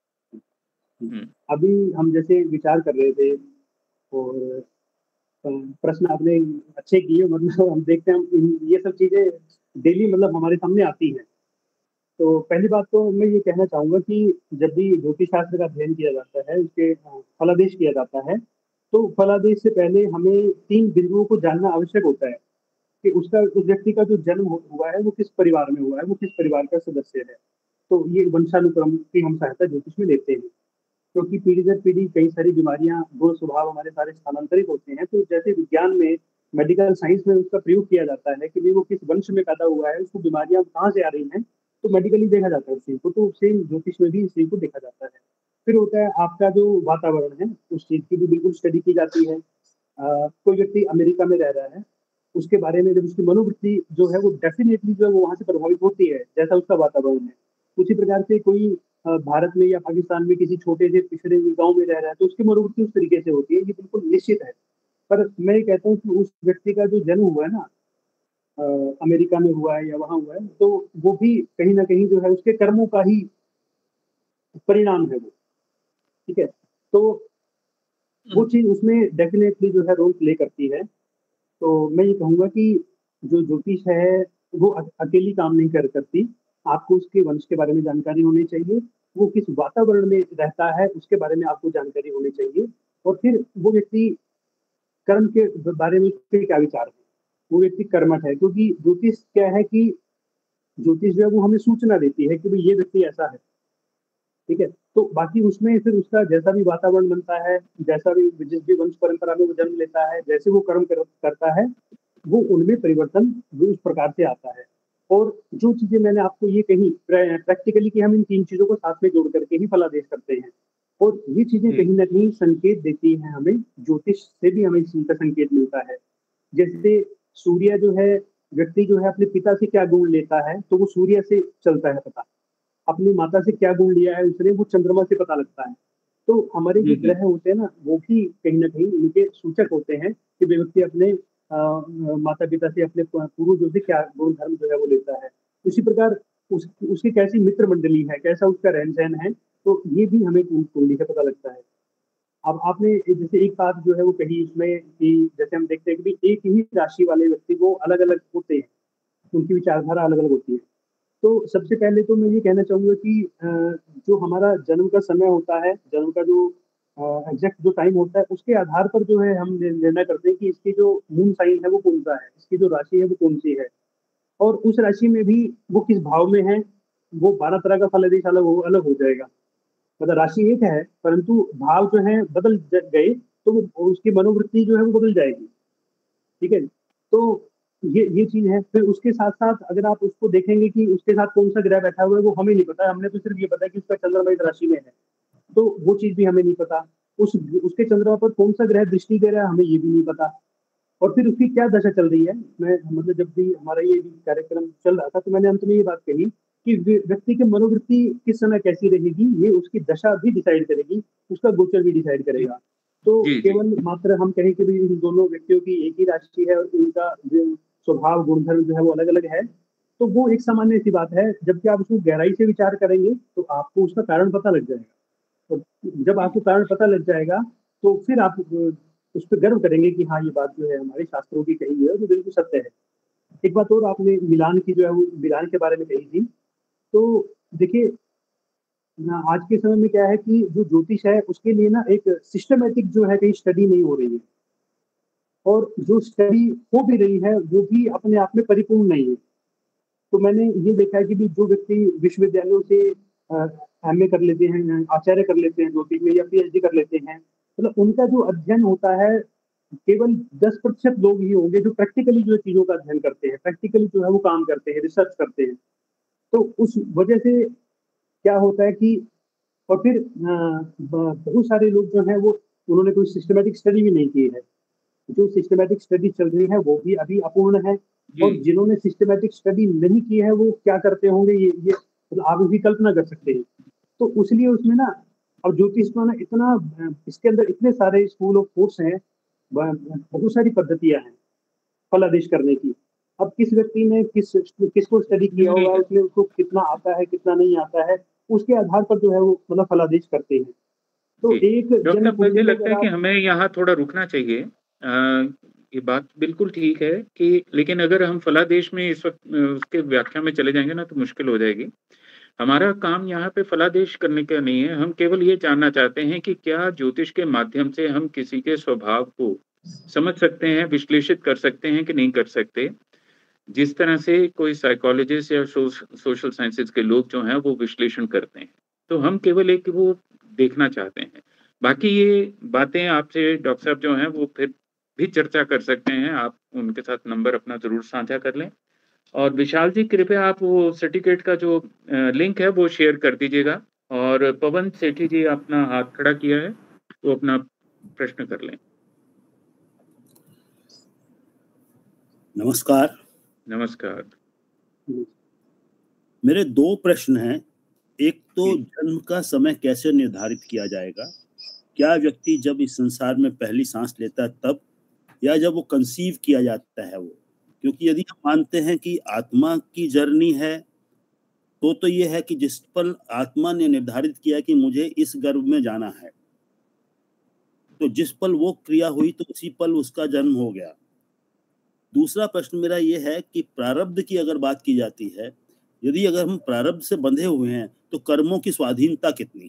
अभी हम जैसे विचार कर रहे थे और प्रश्न आपने अच्छे किए, मतलब हम देखते हैं हम ये सब चीजें डेली मतलब हमारे सामने आती हैं। तो पहली बात तो मैं ये कहना चाहूंगा कि जब भी ज्योतिष शास्त्र का अध्ययन किया जाता है, उसके फलादेश किया जाता है, तो फलादेश से पहले हमें तीन बिंदुओं को जानना आवश्यक होता है कि उसका, उस व्यक्ति का जो जन्म हुआ है वो किस परिवार में हुआ है, वो किस परिवार का सदस्य है। तो ये वंशानुक्रम की हम सहायता ज्योतिष में लेते हैं, क्योंकि पीढ़ी दर पीढ़ी कई सारी बीमारियां, गुण स्वभाव हमारे सारे स्थानांतरित होते हैं। तो जैसे विज्ञान में, मेडिकल साइंस में उसका प्रयोग किया जाता है कि वो किस वंश में पैदा हुआ है, उसको बीमारियां कहाँ से आ रही हैं, तो मेडिकली देखा जाता है उस चीज को। तो सेम ज्योतिष में भी इस चीज को देखा जाता है। फिर होता है आपका जो वातावरण है, उस चीज की भी बिल्कुल स्टडी की जाती है। आ, कोई व्यक्ति अमेरिका में रह रहा है, उसके बारे में जब उसकी मनोवृत्ति जो है वो डेफिनेटली जो है वो वहां से प्रभावित होती है, जैसा उसका वातावरण है। उसी प्रकार से कोई भारत में या पाकिस्तान में किसी छोटे से पिछड़े गांव में रह रहा है, तो उसकी मनोवृत्ति उस तरीके से होती है, ये बिल्कुल निश्चित है। पर मैं ये कहता हूँ कि उस व्यक्ति का जो जन्म हुआ है ना, आ, अमेरिका में हुआ है या वहां हुआ है, तो वो भी कहीं ना कहीं जो है उसके कर्मों का ही परिणाम है वो। ठीक है, तो वो चीज उसमें डेफिनेटली जो है रोल प्ले करती है। तो मैं ये कहूंगा कि जो ज्योतिष है वो अकेली काम नहीं कर सकती, आपको उसके वंश के बारे में जानकारी होनी चाहिए, वो किस वातावरण में रहता है उसके बारे में आपको जानकारी होनी चाहिए। और फिर वो व्यक्ति कर्म के बारे में उसके क्या विचार है, वो व्यक्ति कर्मठ है, क्योंकि ज्योतिष क्या है कि ज्योतिष जो है वो हमें सूचना देती है कि भाई ये व्यक्ति ऐसा है, ठीक है। तो बाकी उसमें फिर उसका जैसा भी वातावरण बनता है, जैसा भी जिस भी वंश परंपरा में वो जन्म लेता है, जैसे वो कर्म कर, करता है, वो उनमें परिवर्तन भी उस प्रकार से आता है। और जो चीजें मैंने आपको ये कही प्रैक्टिकली कि हम इन तीन चीजों को साथ में जोड़ करके ही फलादेश करते हैं, और ये चीजें कहीं ना कहीं संकेत देती हैं हमें, ज्योतिष से भी हमें इनका संकेत मिलता है। जैसे सूर्य जो है, व्यक्ति जो है अपने पिता से क्या गुण लेता है तो वो सूर्य से चलता है पता, अपनी माता से क्या गुण लिया है उसने वो चंद्रमा से पता लगता है। तो हमारे जो ग्रह होते हैं ना वो भी कहीं ना कहीं इनके सूचक होते हैं कि व्यक्ति अपने माता पिता से, अपने पूर्वजों से क्या गुण धर्म जो है वो लेता है। इसी प्रकार उस, उसकी कैसी मित्र मंडली है, कैसा उसका रहन सहन है, तो ये भी हमें कुंडली से पता लगता है। अब आपने जैसे एक बात जो है वो कही इसमें कि जैसे हम देखते हैं कि एक ही राशि वाले व्यक्ति वो अलग अलग होते हैं, उनकी विचारधारा अलग अलग होती है। तो सबसे पहले तो मैं ये कहना चाहूंगा कि जो हमारा जन्म का समय होता है, जन्म का जो एग्जैक्ट जो टाइम होता है, उसके आधार पर जो है हम निर्णय करते हैं कि इसकी जो मून साइन है वो कौन सा है, इसकी जो राशि है वो कौन सी है, और उस राशि में भी वो किस भाव में है। वो बारह तरह का फलादेश अलग हो अलग हो जाएगा। मतलब राशि एक है परंतु भाव जो है बदल गए तो उसकी मनोवृत्ति जो है वो बदल जाएगी, ठीक है। तो ये ये चीज है। फिर उसके साथ साथ अगर आप उसको देखेंगे कि उसके साथ कौन सा ग्रह बैठा हुआ है वो हमें नहीं पता, हमने तो सिर्फ ये पता है कि उसका चंद्रमा इस राशि में है, तो वो चीज भी हमें नहीं पता। उस उसके चंद्रमा पर कौन सा ग्रह दृष्टि दे रहा है हमें ये भी नहीं पता। और फिर उसकी क्या दशा चल रही है। मैं मतलब जब भी हमारा ये कार्यक्रम चल रहा था तो मैंने अंत में ये बात कही कि व्यक्ति की मनोवृत्ति किस समय कैसी रहेगी ये उसकी दशा भी डिसाइड करेगी, उसका गोचर भी डिसाइड करेगा। तो केवल मात्र हम कहें कि इन दोनों व्यक्तियों की एक ही राशि है और उनका स्वभाव गुणधर्म जो है वो अलग अलग है, तो वो एक सामान्य सी बात है। जबकि आप उसको गहराई से विचार करेंगे तो आपको उसका कारण पता लग जाएगा, और जब आपको कारण पता लग जाएगा तो फिर आप उस पर गर्व करेंगे कि हाँ ये बात जो है हमारे शास्त्रों की कही है वो बिल्कुल सत्य है। एक बात और आपने मिलान की जो है वो मिलान के बारे में कही थी, तो देखिए आज के समय में क्या है कि जो ज्योतिष है उसके लिए ना एक सिस्टमेटिक जो है कहीं स्टडी नहीं हो रही है, और जो स्टडी हो भी रही है वो भी अपने आप में परिपूर्ण नहीं है। तो मैंने ये देखा है कि भी जो व्यक्ति विश्वविद्यालयों से एम ए कर लेते हैं, आचार्य कर लेते हैं ज्योतिष में, या पीएचडी कर लेते हैं, मतलब उनका जो अध्ययन होता है केवल दस प्रतिशत लोग ही होंगे जो प्रैक्टिकली जो चीजों का अध्ययन करते हैं, प्रैक्टिकली जो है वो काम करते हैं, रिसर्च करते हैं। तो उस वजह से क्या होता है कि और फिर बहुत सारे लोग जो हैं वो उन्होंने कोई सिस्टमेटिक स्टडी भी नहीं की है। जो सिस्टमेटिक स्टडी चल रही है वो भी अभी अपूर्ण है, और जिन्होंने सिस्टमेटिक स्टडी नहीं की है वो क्या करते होंगे ये ये मतलब आप भी कल्पना कर सकते हैं। तो इसलिए उसमें ना अब ज्योतिष में ना इतना इसके अंदर इतने सारे स्कूल ऑफ कोर्स हैं, बहुत सारी पद्धतियां हैं फलादेश करने की। अब किस व्यक्ति ने किस किसको स्टडी किया होगा, उसमें उसको कितना आता है कितना नहीं आता है, उसके आधार पर जो है वो मतलब फलादेश करते हैं। तो एक डॉक्टर मुझे लगता है कि हमें यहाँ थोड़ा रुकना चाहिए। आ, ये बात बिल्कुल ठीक है कि लेकिन अगर हम फलादेश में इस वक्त उसके व्याख्या में चले जाएंगे ना तो मुश्किल हो जाएगी। हमारा काम यहाँ पे फलादेश करने का नहीं है, हम केवल ये जानना चाहते हैं कि क्या ज्योतिष के माध्यम से हम किसी के स्वभाव को समझ सकते हैं, विश्लेषित कर सकते हैं कि नहीं कर सकते, जिस तरह से कोई साइकोलॉजिस्ट या सोशल साइंसेज के लोग जो हैं वो विश्लेषण करते हैं। तो हम केवल एक वो देखना चाहते हैं। बाकी ये बातें आपसे डॉक्टर साहब जो हैं वो फिर भी चर्चा कर सकते हैं। आप उनके साथ नंबर अपना जरूर साझा कर लें। और विशाल जी कृपया आप वो सर्टिफिकेट का जो लिंक है वो शेयर कर दीजिएगा। और पवन सेठी जी अपना हाथ खड़ा किया है, वो अपना प्रश्न कर लें। नमस्कार। नमस्कार। मेरे दो प्रश्न हैं। एक तो जन्म का समय कैसे निर्धारित किया जाएगा? क्या व्यक्ति जब इस संसार में पहली सांस लेता है तब, या जब वो कंसीव किया जाता है वो? क्योंकि यदि हम मानते हैं कि आत्मा की जर्नी है तो तो ये है कि जिस पल आत्मा ने निर्धारित किया कि मुझे इस गर्भ में जाना है, तो जिस पल वो क्रिया हुई तो उसी पल उसका जन्म हो गया। दूसरा प्रश्न मेरा ये है कि प्रारब्ध की अगर बात की जाती है यदि अगर हम प्रारब्ध से बंधे हुए हैं तो कर्मों की स्वाधीनता कितनी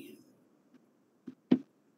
है?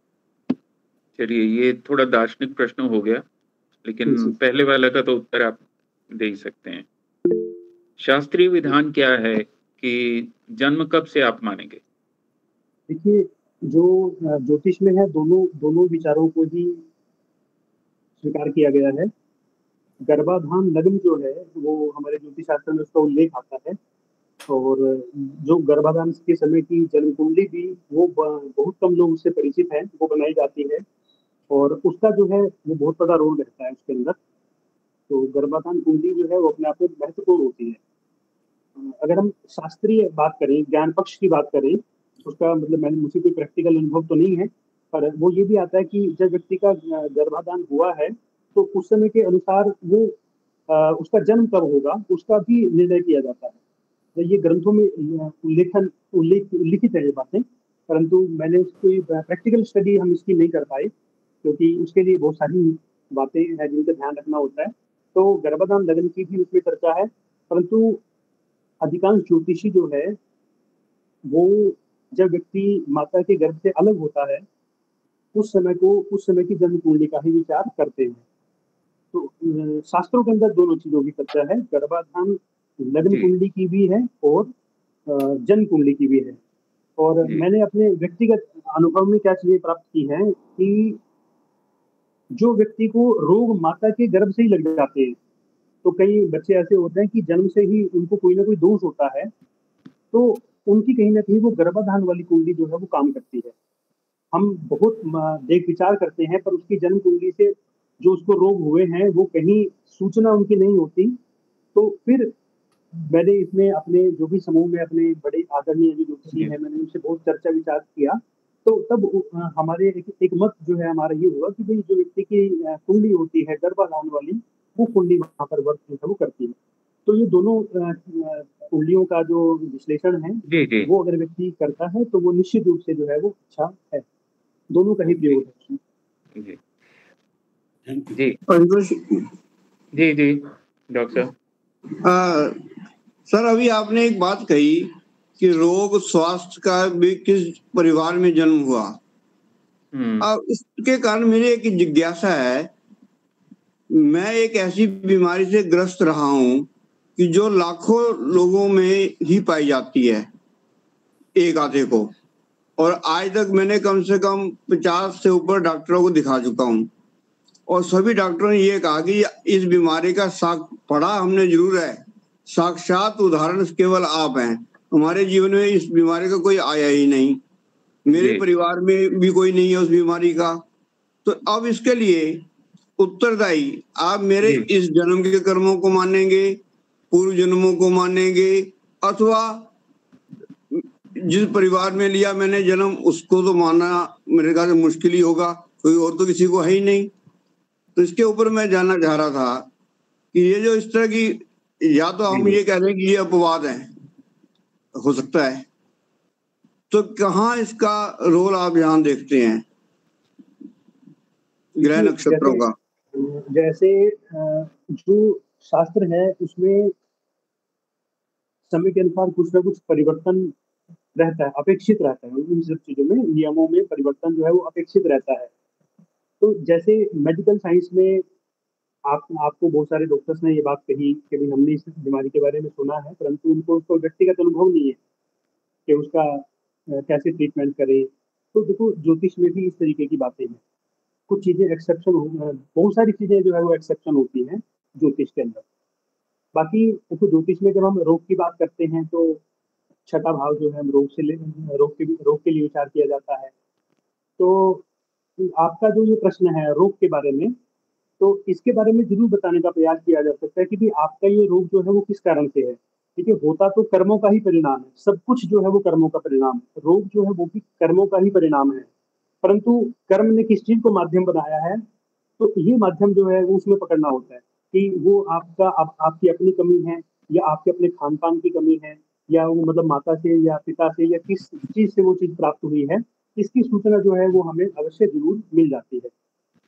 चलिए, ये थोड़ा दार्शनिक प्रश्न हो गया, लेकिन पहले वाला का तो उत्तर आप दे ही सकते हैं। शास्त्रीय विधान क्या है कि जन्म कब से आप मानेंगे? देखिए, जो ज्योतिष में है, दोनों दोनों विचारों को ही स्वीकार किया गया है। गर्भाधान लग्न जो है वो हमारे ज्योतिष शास्त्र में उसका उल्लेख आता है, और जो गर्भाधान के समय की जन्म कुंडली भी वो बहुत कम लोग उससे परिचित हैं, वो बनाई जाती है, और उसका जो है वो बहुत बड़ा रोल रहता है उसके अंदर। तो गर्भाधान कुंडली जो है वो अपने आप में महत्वपूर्ण होती है। अगर हम शास्त्रीय बात करें, ज्ञान पक्ष की बात करें, उसका मतलब मैंने मुझे कोई प्रैक्टिकल अनुभव तो नहीं है, पर वो ये भी आता है कि जब व्यक्ति का गर्भाधान हुआ है तो उस समय के अनुसार वो आ, उसका जन्म कब होगा उसका भी निर्णय किया जाता है। ये ग्रंथों में उल्लेखन उल्लेख लिखित है ये बातें, परंतु मैंने कोई प्रैक्टिकल स्टडी हम इसकी नहीं कर पाए, क्योंकि उसके लिए बहुत सारी बातें हैं जिनका ध्यान रखना होता है। तो गर्भाधान लग्न की भी उसमें चर्चा है, परंतु अधिकांश ज्योतिषी जो है वो जब व्यक्ति माता के गर्भ से अलग होता है उस समय को उस समय की जन्म कुंडली का ही विचार करते हैं। तो शास्त्रों के अंदर दोनों चीजों की चर्चा है, गर्भाधान लग्न कुंडली की भी है और जन्म कुंडली की भी है। और मैंने अपने व्यक्तिगत अनुभव में क्या चीजें प्राप्त की हैं कि जो व्यक्ति को रोग माता के गर्भ से ही लग जाते हैं, तो कई बच्चे ऐसे होते हैं कि जन्म से ही उनको कोई ना कोई दोष होता है, तो उनकी कहीं ना कहीं वो गर्भाधान वाली कुंडली जो है वो काम करती है। हम बहुत देख विचार करते हैं, पर उसकी जन्म कुंडली से जो उसको रोग हुए हैं वो कहीं सूचना उनकी नहीं होती। तो फिर मैंने इसमें अपने जो भी समूह में अपने बड़े आदरणीय जो ज्योतिषी हैं, मैंने उनसे बहुत चर्चा विचार किया, तो तब हमारे एक, एक मत जो है हमारा ये हुआ कि भाई जो व्यक्ति की कुंडली होती है गर्भाधान वाली, वो कुंडली वहाँ पर वर्क जो है वो करती है। तो ये दोनों कुंडलियों का जो विश्लेषण है जी, जी। वो अगर व्यक्ति करता है तो वो निश्चित रूप से जो है वो अच्छा है। दोनों का ही प्रयोग है। जी जी जी जी डॉक्टर सर, अभी आपने एक बात कही कि रोग स्वास्थ्य का भी किस परिवार में जन्म हुआ। अब इसके कारण मेरी एक जिज्ञासा है, मैं एक ऐसी बीमारी से ग्रस्त रहा हूं कि जो लाखों लोगों में ही पाई जाती है, एक आधे को, और आज तक मैंने कम से कम पचास से ऊपर डॉक्टरों को दिखा चुका हूं, और सभी डॉक्टरों ने ये कहा कि इस बीमारी का साक पढ़ा हमने जरूर है, साक्षात उदाहरण केवल आप हैं। हमारे जीवन में इस बीमारी का कोई आया ही नहीं, मेरे परिवार में भी कोई नहीं है उस बीमारी का। तो अब इसके लिए उत्तरदायी आप मेरे इस जन्म के कर्मों को मानेंगे, पूर्व जन्मों को मानेंगे, अथवा जिस परिवार में लिया मैंने जन्म उसको तो मानना मेरे ख्याल से मुश्किल ही होगा, कोई और तो किसी को है ही नहीं। तो इसके ऊपर मैं जानना चाह रहा था कि ये जो इस तरह की, या तो हम ये कह रहे हैं कि ये अपवाद है, हो सकता है, तो कहाँ इसका रोल आप यहाँ देखते हैं ग्रह नक्षत्रों का? जैसे जो शास्त्र है उसमें समय के अनुसार कुछ ना कुछ परिवर्तन रहता है, अपेक्षित रहता है। उन सब चीजों में, नियमों में परिवर्तन जो है वो अपेक्षित रहता है। तो जैसे मेडिकल साइंस में आप आपको बहुत सारे डॉक्टर्स ने ये बात कही कि भाई हमने इस बीमारी के बारे में सुना है, परंतु उनको उसको व्यक्तिगत अनुभव नहीं है कि उसका कैसे ट्रीटमेंट करें। तो देखो, ज्योतिष में भी इस तरीके की बातें हैं। कुछ चीजें एक्सेप्शन, बहुत सारी चीजें जो है वो एक्सेप्शन होती हैं ज्योतिष के अंदर। बाकी देखो, ज्योतिष में जब हम रोग की बात करते हैं तो छठा भाव जो है हम रोग से रोग के रोग के लिए विचार किया जाता है। तो आपका जो ये प्रश्न है रोग के बारे में, तो इसके बारे में जरूर बताने का प्रयास किया जा सकता है कि भी आपका ये रोग जो है वो किस कारण से है। ठीक है, होता तो कर्मों का ही परिणाम है, सब कुछ जो है वो कर्मों का परिणाम है, रोग जो है वो भी कर्मों का ही परिणाम है। परंतु कर्म ने किस चीज को माध्यम बनाया है, तो ये माध्यम जो है वो उसमें पकड़ना होता है कि वो आपका आप, आपकी अपनी कमी है, या आपके अपने खान पान की कमी है, या वो मतलब माता से या पिता से या किस चीज से वो चीज प्राप्त हुई है, इसकी सूचना जो है वो हमें अवश्य जरूर मिल जाती है।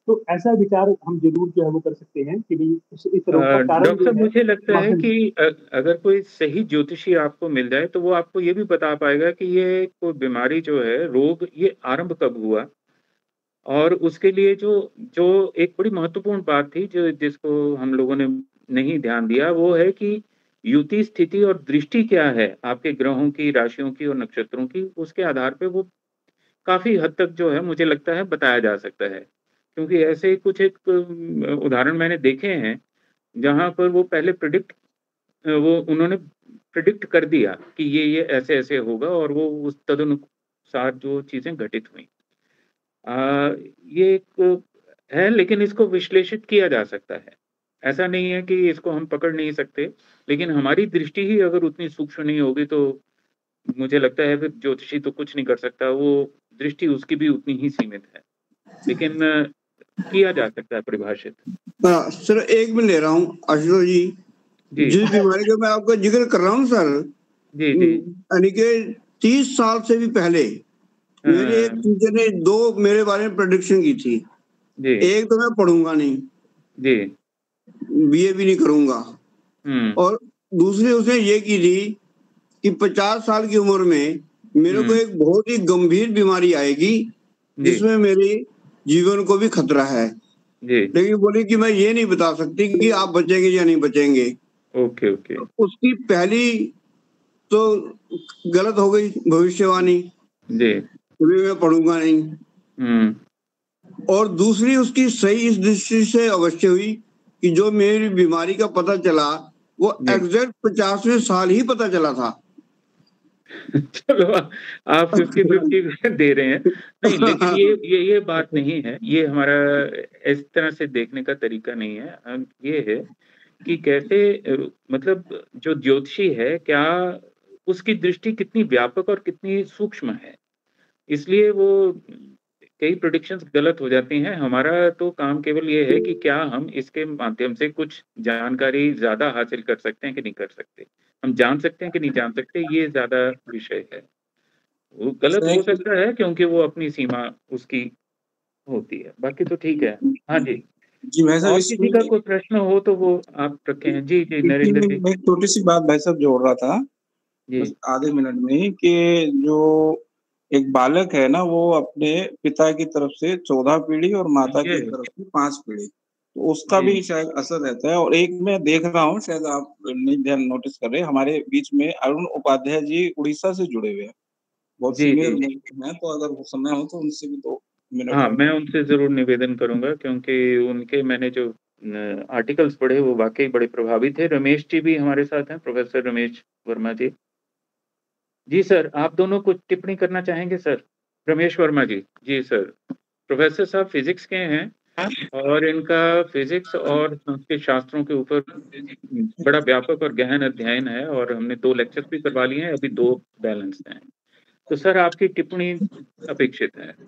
तो ऐसा विचार हम जरूर जो है वो कर सकते हैं कि भाई इस, इस रोग का कारण डॉक्टर जो साहब, है मुझे लगता है माध्यम कि अ, अगर कोई सही ज्योतिषी आपको मिल जाए तो वो आपको ये भी बता पाएगा कि ये कोई बीमारी जो है, रोग, ये आरंभ कब हुआ, और उसके लिए जो जो एक बड़ी महत्वपूर्ण बात थी जो जिसको हम लोगों ने नहीं ध्यान दिया, वो है कि युति स्थिति और दृष्टि क्या है आपके ग्रहों की, राशियों की और नक्षत्रों की, उसके आधार पे वो काफ़ी हद तक जो है मुझे लगता है बताया जा सकता है। क्योंकि ऐसे कुछ एक अम, उदाहरण मैंने देखे हैं, जहाँ पर वो पहले प्रेडिक्ट अ, वो उन्होंने प्रेडिक्ट कर दिया कि ये, ये ऐसे-ऐसे होगा, और वो उस तदनुसार जो चीज़ें घटित हुईं। अ, ये एक है, लेकिन इसको विश्लेषित किया जा सकता है। ऐसा नहीं है कि इसको हम पकड़ नहीं सकते, लेकिन हमारी दृष्टि ही अगर उतनी सूक्ष्म नहीं होगी तो मुझे लगता है फिर ज्योतिषी तो कुछ नहीं कर सकता, वो दृष्टि उसकी भी उतनी ही सीमित है। लेकिन अ, किया जा सकता है परिभाषित। हाँ, सर एक मिनट ले रहा हूँ आशुतोष जी। जी। जिस बीमारी का मैं आपका जिक्र कर रहा हूँ सर, जी, जी। यानी कि तीस साल से भी पहले मेरे एक हाँ। टीचर ने दो मेरे बारे में प्रेडिक्शन की थी। जी। एक तो मैं पढ़ूंगा नहीं, जी। बीए भी नहीं करूंगा, हुँ। और दूसरी उसने ये की थी कि पचास साल की उम्र में मेरे को हुँ। एक बहुत ही गंभीर बीमारी आएगी जी। जिसमें मेरे जीवन को भी खतरा है, जी। लेकिन बोली कि मैं ये नहीं बता सकती कि आप बचेंगे या नहीं बचेंगे। Okay, okay. उसकी पहली तो गलत हो गई भविष्यवाणी, जी। कभी मैं पढ़ूंगा नहीं, हुँ। और दूसरी उसकी सही इस दृष्टि से अवश्य हुई कि जो मेरी बीमारी का पता चला वो जी। एग्जैक्ट पचासवें साल ही पता चला था। चलो, आप फिफ्टी फिफ्टी दे रहे हैं। नहीं, लेकिन ये ये ये बात नहीं है, ये हमारा इस तरह से देखने का तरीका नहीं है। अ, ये है कि कैसे अ, मतलब जो ज्योतिषी है, क्या उसकी दृष्टि कितनी व्यापक और कितनी सूक्ष्म है। इसलिए वो कई प्रेडिक्शंस गलत हो जाती हैं। हमारा तो काम केवल ये है कि क्या हम इसके माध्यम से कुछ जानकारी ज़्यादा हासिल कर सकते हैं कि नहीं कर सकते। हम जान सकते हैं कि नहीं जान सकते, ये ज़्यादा विषय है। वो गलत हो सकता है क्योंकि वो अपनी सीमा उसकी होती है, बाकी तो ठीक है। हाँ जी। जी भाई साहब, और इसमें किसी का कोई प्रश्न हो तो वो आप रखें। जी, जी, नरेंद्र जी। मैं एक छोटी सी बात भाई साहब जोड़ रहा था, बस जी। आधे मिनट में ही, कि जो एक बालक है ना, वो अपने पिता की तरफ से चौदह पीढ़ी और माता की जी। तरफ से पाँच पीढ़ी, तो उसका जी। भी शायद असर रहता है। और एक मैं देख रहा हूँ, शायद आप नहीं ध्यान नोटिस कर रहे, हमारे बीच में अरुण उपाध्याय जी उड़ीसा से जुड़े हुए हैं, बहुत जी, सीनियर जी। हैं, तो अगर वो समय हो तो उनसे भी दो मिनट हाँ, बात मैं करें। उनसे ज़रूर निवेदन करूँगा क्योंकि उनके मैंने जो अ, आर्टिकल्स पढ़े वो वाक़ई बड़े प्रभावी थे। रमेश जी भी हमारे साथ हैं, प्रोफ़ेसर रमेश वर्मा जी। जी सर, आप दोनों कुछ टिप्पणी करना चाहेंगे सर? रमेश वर्मा जी। जी सर। प्रोफ़ेसर साहब फ़िज़िक्स के हैं और इनका फ़िज़िक्स और संस्कृत शास्त्रों के ऊपर बड़ा व्यापक और गहन अध्ययन है, और हमने दो लेक्चर्स भी करवा लिए हैं, अभी दो बैलेंस हैं। तो सर आपकी टिप्पणी अपेक्षित है।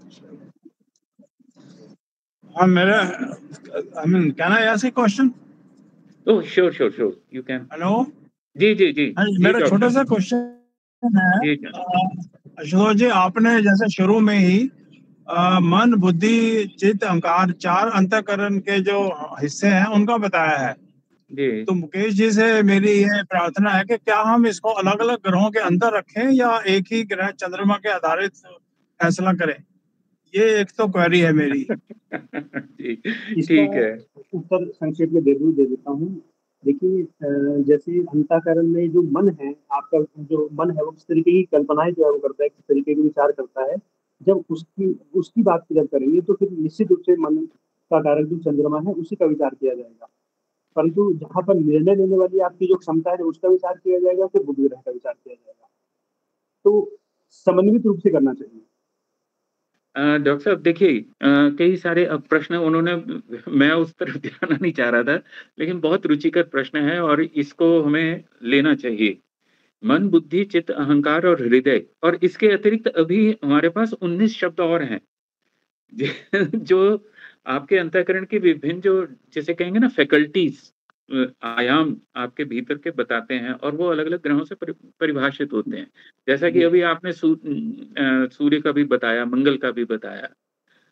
Uh, मेरा, I mean, can I ask a question? Oh! Sure, sure, sure, you can. Hello. जी, जी, जी। हाँ, जी मेरा छोटा डॉक्टर। सा क्वेश्चन है। जी सर। अ, आशुतोष जी, आपने जैसे शुरू में ही अ, मन, बुद्धि, चित्त, अहंकार, चार अंतःकरण के जो हिस्से हैं उनका बताया है। जी। तो मुकेश जी से मेरी ये प्रार्थना है कि क्या हम इसको अलग-अलग ग्रहों के अंदर रखें या एक ही ग्रह चंद्रमा के आधारित फैसला करें? ये एक तो क्वेरी है मेरी। जी, इसका ठीक है। उत्तर संक्षेप में जरूर दे देता हूँ। देखिए, अ, जैसे अंतःकरण में जो मन है, आपका जो मन है वो किस तरीके की कल्पनाएं जो है वो करता है, किस तरीके के विचार करता है। जब उसकी उसकी बात जब करेंगे तो फिर निश्चित रूप से मन का कारक जो चंद्रमा है उसी का विचार किया जाएगा। परंतु जहाँ पर निर्णय लेने वाली आपकी जो क्षमता है उसका विचार किया जाएगा, फिर बुध ग्रह का विचार किया जाएगा। तो समन्वित रूप से करना चाहिए। अ, डॉक्टर साहब देखिए, अ, कई सारे अब प्रश्न उन्होंने मैं उस तरफ जाना नहीं चाह रहा था, लेकिन बहुत रुचिकर प्रश्न है और इसको हमें लेना चाहिए। मन, बुद्धि, चित्त, अहंकार और हृदय, और इसके अतिरिक्त अभी हमारे पास उन्नीस शब्द और हैं। जो आपके अंतःकरण के विभिन्न जो जिसे कहेंगे ना फैकल्टीज़, अ, आयाम आपके भीतर के बताते हैं, और वो अलग-अलग ग्रहों से परि परिभाषित होते हैं। जैसा कि जी। अभी आपने सू अ, सूर्य का भी बताया, मंगल का भी बताया।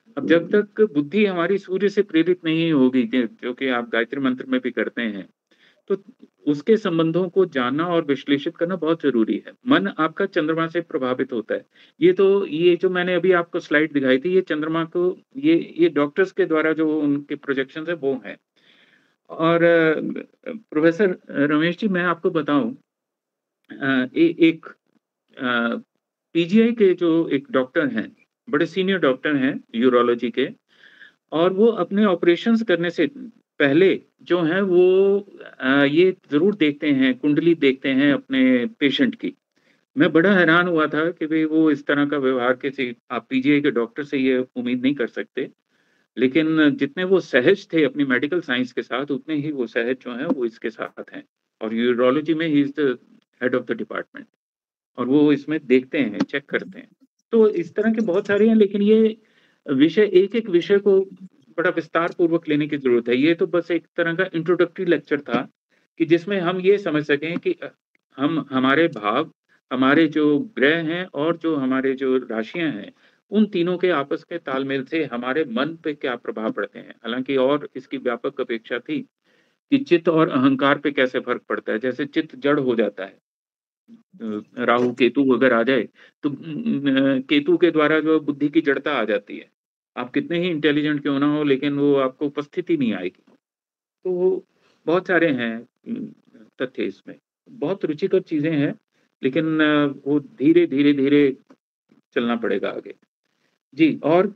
अब जब तक बुद्धि हमारी सूर्य से प्रेरित नहीं होगी, जो कि आप गायत्री मंत्र में भी करते हैं, तो उसके संबंधों को जानना और विश्लेषित करना बहुत ज़रूरी है। मन आपका चंद्रमा से प्रभावित होता है। ये तो ये जो मैंने अभी आपको स्लाइड दिखाई थी, ये चंद्रमा को ये ये डॉक्टर्स के द्वारा जो उनके प्रोजेक्शंस है वो हैं। और अ, प्रोफेसर रमेश जी, मैं आपको बताऊँ, अ, ए एक अ, पीजीआई के जो एक डॉक्टर हैं, बड़े सीनियर डॉक्टर हैं यूरोलॉजी के, और वो अपने ऑपरेशंस करने से पहले जो हैं वो अ, ये ज़रूर देखते हैं, कुंडली देखते हैं अपने पेशेंट की। मैं बड़ा हैरान हुआ था कि भई वो इस तरह का व्यवहार किसी आप पीजीआई के डॉक्टर से ये उम्मीद नहीं कर सकते। लेकिन जितने वो सहज थे अपनी मेडिकल साइंस के साथ, उतने ही वो सहज जो हैं वो इसके साथ हैं। और यूरोलॉजी में ही is the head of the department, और वो इसमें देखते हैं, चेक करते हैं। तो इस तरह के बहुत सारे हैं, लेकिन ये विषय एक-एक विषय को बड़ा विस्तार पूर्वक लेने की ज़रूरत है। ये तो बस एक तरह का इंट्रोडक्टरी लेक्चर था कि जिसमें हम ये समझ सकें कि अ, हम हमारे भाव, हमारे जो ग्रह हैं और जो हमारे जो राशियाँ हैं, उन तीनों के आपस के तालमेल से हमारे मन पे क्या प्रभाव पड़ते हैं। हालाँकि और इसकी व्यापक अपेक्षा थी कि चित्त और अहंकार पे कैसे फ़र्क पड़ता है। जैसे चित्त जड़ हो जाता है, अ, राहु केतु अगर आ जाए तो उम, केतु के द्वारा जो बुद्धि की जड़ता आ जाती है। आप कितने ही इंटेलिजेंट क्यों ना हो, लेकिन वो आपको उपस्थिति नहीं आएगी। तो वो बहुत सारे हैं उम, तथ्य इसमें। बहुत रुचिकर चीज़ें हैं, लेकिन अ, वो धीरे, धीरे, धीरे चलना पड़ेगा आगे। जी, और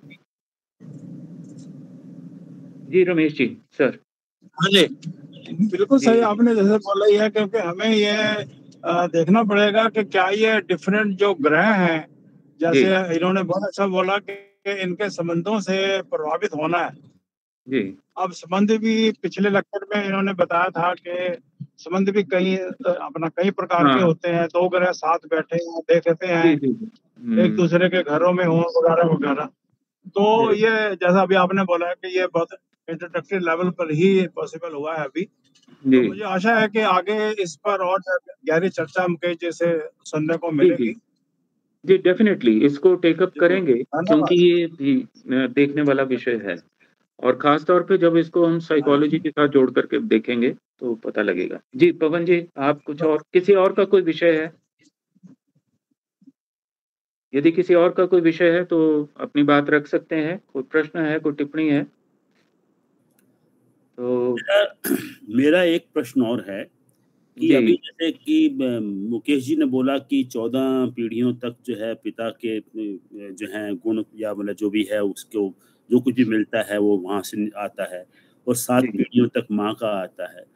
जी, रमेश जी, सर। हाँ जी, बिल्कुल जी, सही जी। आपने जैसे बोला ही है, क्योंकि हमें ये अ, देखना पड़ेगा कि क्या ये डिफरेंट जो ग्रह हैं, जैसे जी, इन्होंने बहुत अच्छा बोला कि इनके संबंधों से प्रभावित होना है। जी। अब संबंध भी पिछले लेक्चर में इन्होंने बताया था कि संबंध भी कई अ, अपना कई प्रकार के हाँ। होते हैं। दो ग्रह साथ बैठे हैं, देखते हैं जी, जी, जी। एक हुँ, दूसरे के घरों में हों वगैरह वगैरह। तो जी, ये जैसा अभी आपने बोला है कि ये बहुत इंट्रोडक्टरी लेवल पर ही पॉसिबल हुआ है अभी। जी। तो मुझे आशा है कि आगे इस पर और गहरी चर्चा मुझे जैसे सुनने को जी, जी। मिलेगी। जी, डेफ़िनेटली इसको टेक अप जरूर, करेंगे, क्योंकि धन्यवाद। ये भी अ, देखने वाला विषय है। और ख़ास तौर पे जब इसको हम साइकोलॉजी के साथ जोड़ करके देखेंगे, तो पता लगेगा। जी, पवन जी, आप कुछ और किसी और का कोई विषय है? यदि किसी और का कोई विषय है, तो अपनी बात रख सकते हैं। कोई प्रश्न है, कोई टिप्पणी है? तो मेरा मेरा एक प्रश्न और है कि अभी जी, जैसे कि ब मुकेश जी ने बोला कि चौदह पीढ़ियों तक जो है पिता के अ, जो हैं गुण या मतलब जो भी है उसको जो कुछ भी मिलता है वो वहाँ से आता है और सात जी, पीढ़ियों तक माँ का आता है।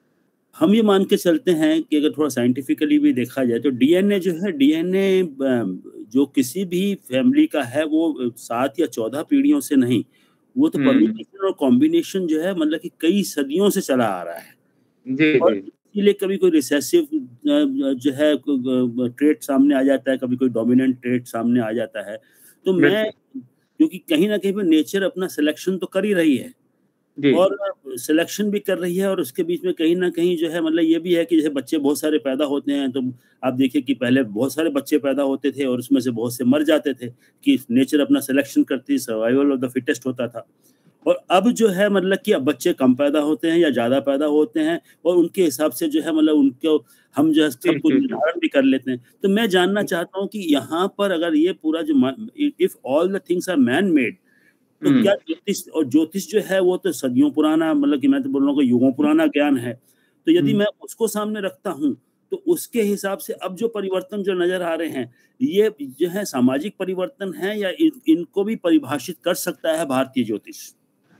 हम ये मान के चलते हैं कि अगर थोड़ा साइंटिफिकली भी देखा जाए तो डीएनए जो है डीएनए ब जो किसी भी फैमिली का है वो सात या चौदह पीढ़ियों से नहीं, वो तो हुँ। परम्यूटेशन और कॉम्बिनेशन जो है मतलब कि कई सदियों से चला आ रहा है। जी, और जी। इसीलिए कभी कोई रिसेसिव अ, जो है क ग ट्रेट सामने आ जाता है, कभी कोई डोमिनेंट ट्रेट सामने आ जाता है। तो मैं बिल्कुल। क्योंकि कहीं न कहीं पे नेचर अपना सिलेक्शन तो कर ही रही है जी, और सिलेक्शन भी कर रही है और उसके बीच में कहीं न कहीं जो है मतलब ये भी है कि जैसे बच्चे बहुत सारे पैदा होते हैं, तो आप देखिए कि पहले बहुत सारे बच्चे पैदा होते थे और उसमें से बहुत से मर जाते थे, कि नेचर अपना सिलेक्शन करती, सर्वाइवल ऑफ द फिटेस्ट होता था। और अब जो है मतलब कि अब बच्चे कम पैदा होते हैं या ज़्यादा पैदा होते हैं और उनके हिसाब से जो है मतलब उनको हम जो है जी, सब कुछ जी, जी। निर्धारण भी कर लेते हैं। तो मैं जानना चाहता हूँ कि यहाँ पर अगर ये पूरा जो म if all the things are man made, तो हुँ, क्या ज्योतिष और ज्योतिष जो है वो तो सदियों पुराना मतलब कि मैं तो बोल रहा हूँ कि युगों पुराना ज्ञान है। तो यदि हुँ। मैं उसको सामने रखता हूँ, तो उसके हिसाब से अब जो परिवर्तन जो नज़र आ रहे हैं, ये जो है सामाजिक परिवर्तन है या इन इनको भी परिभाषित कर सकता है भारतीय ज्योतिष?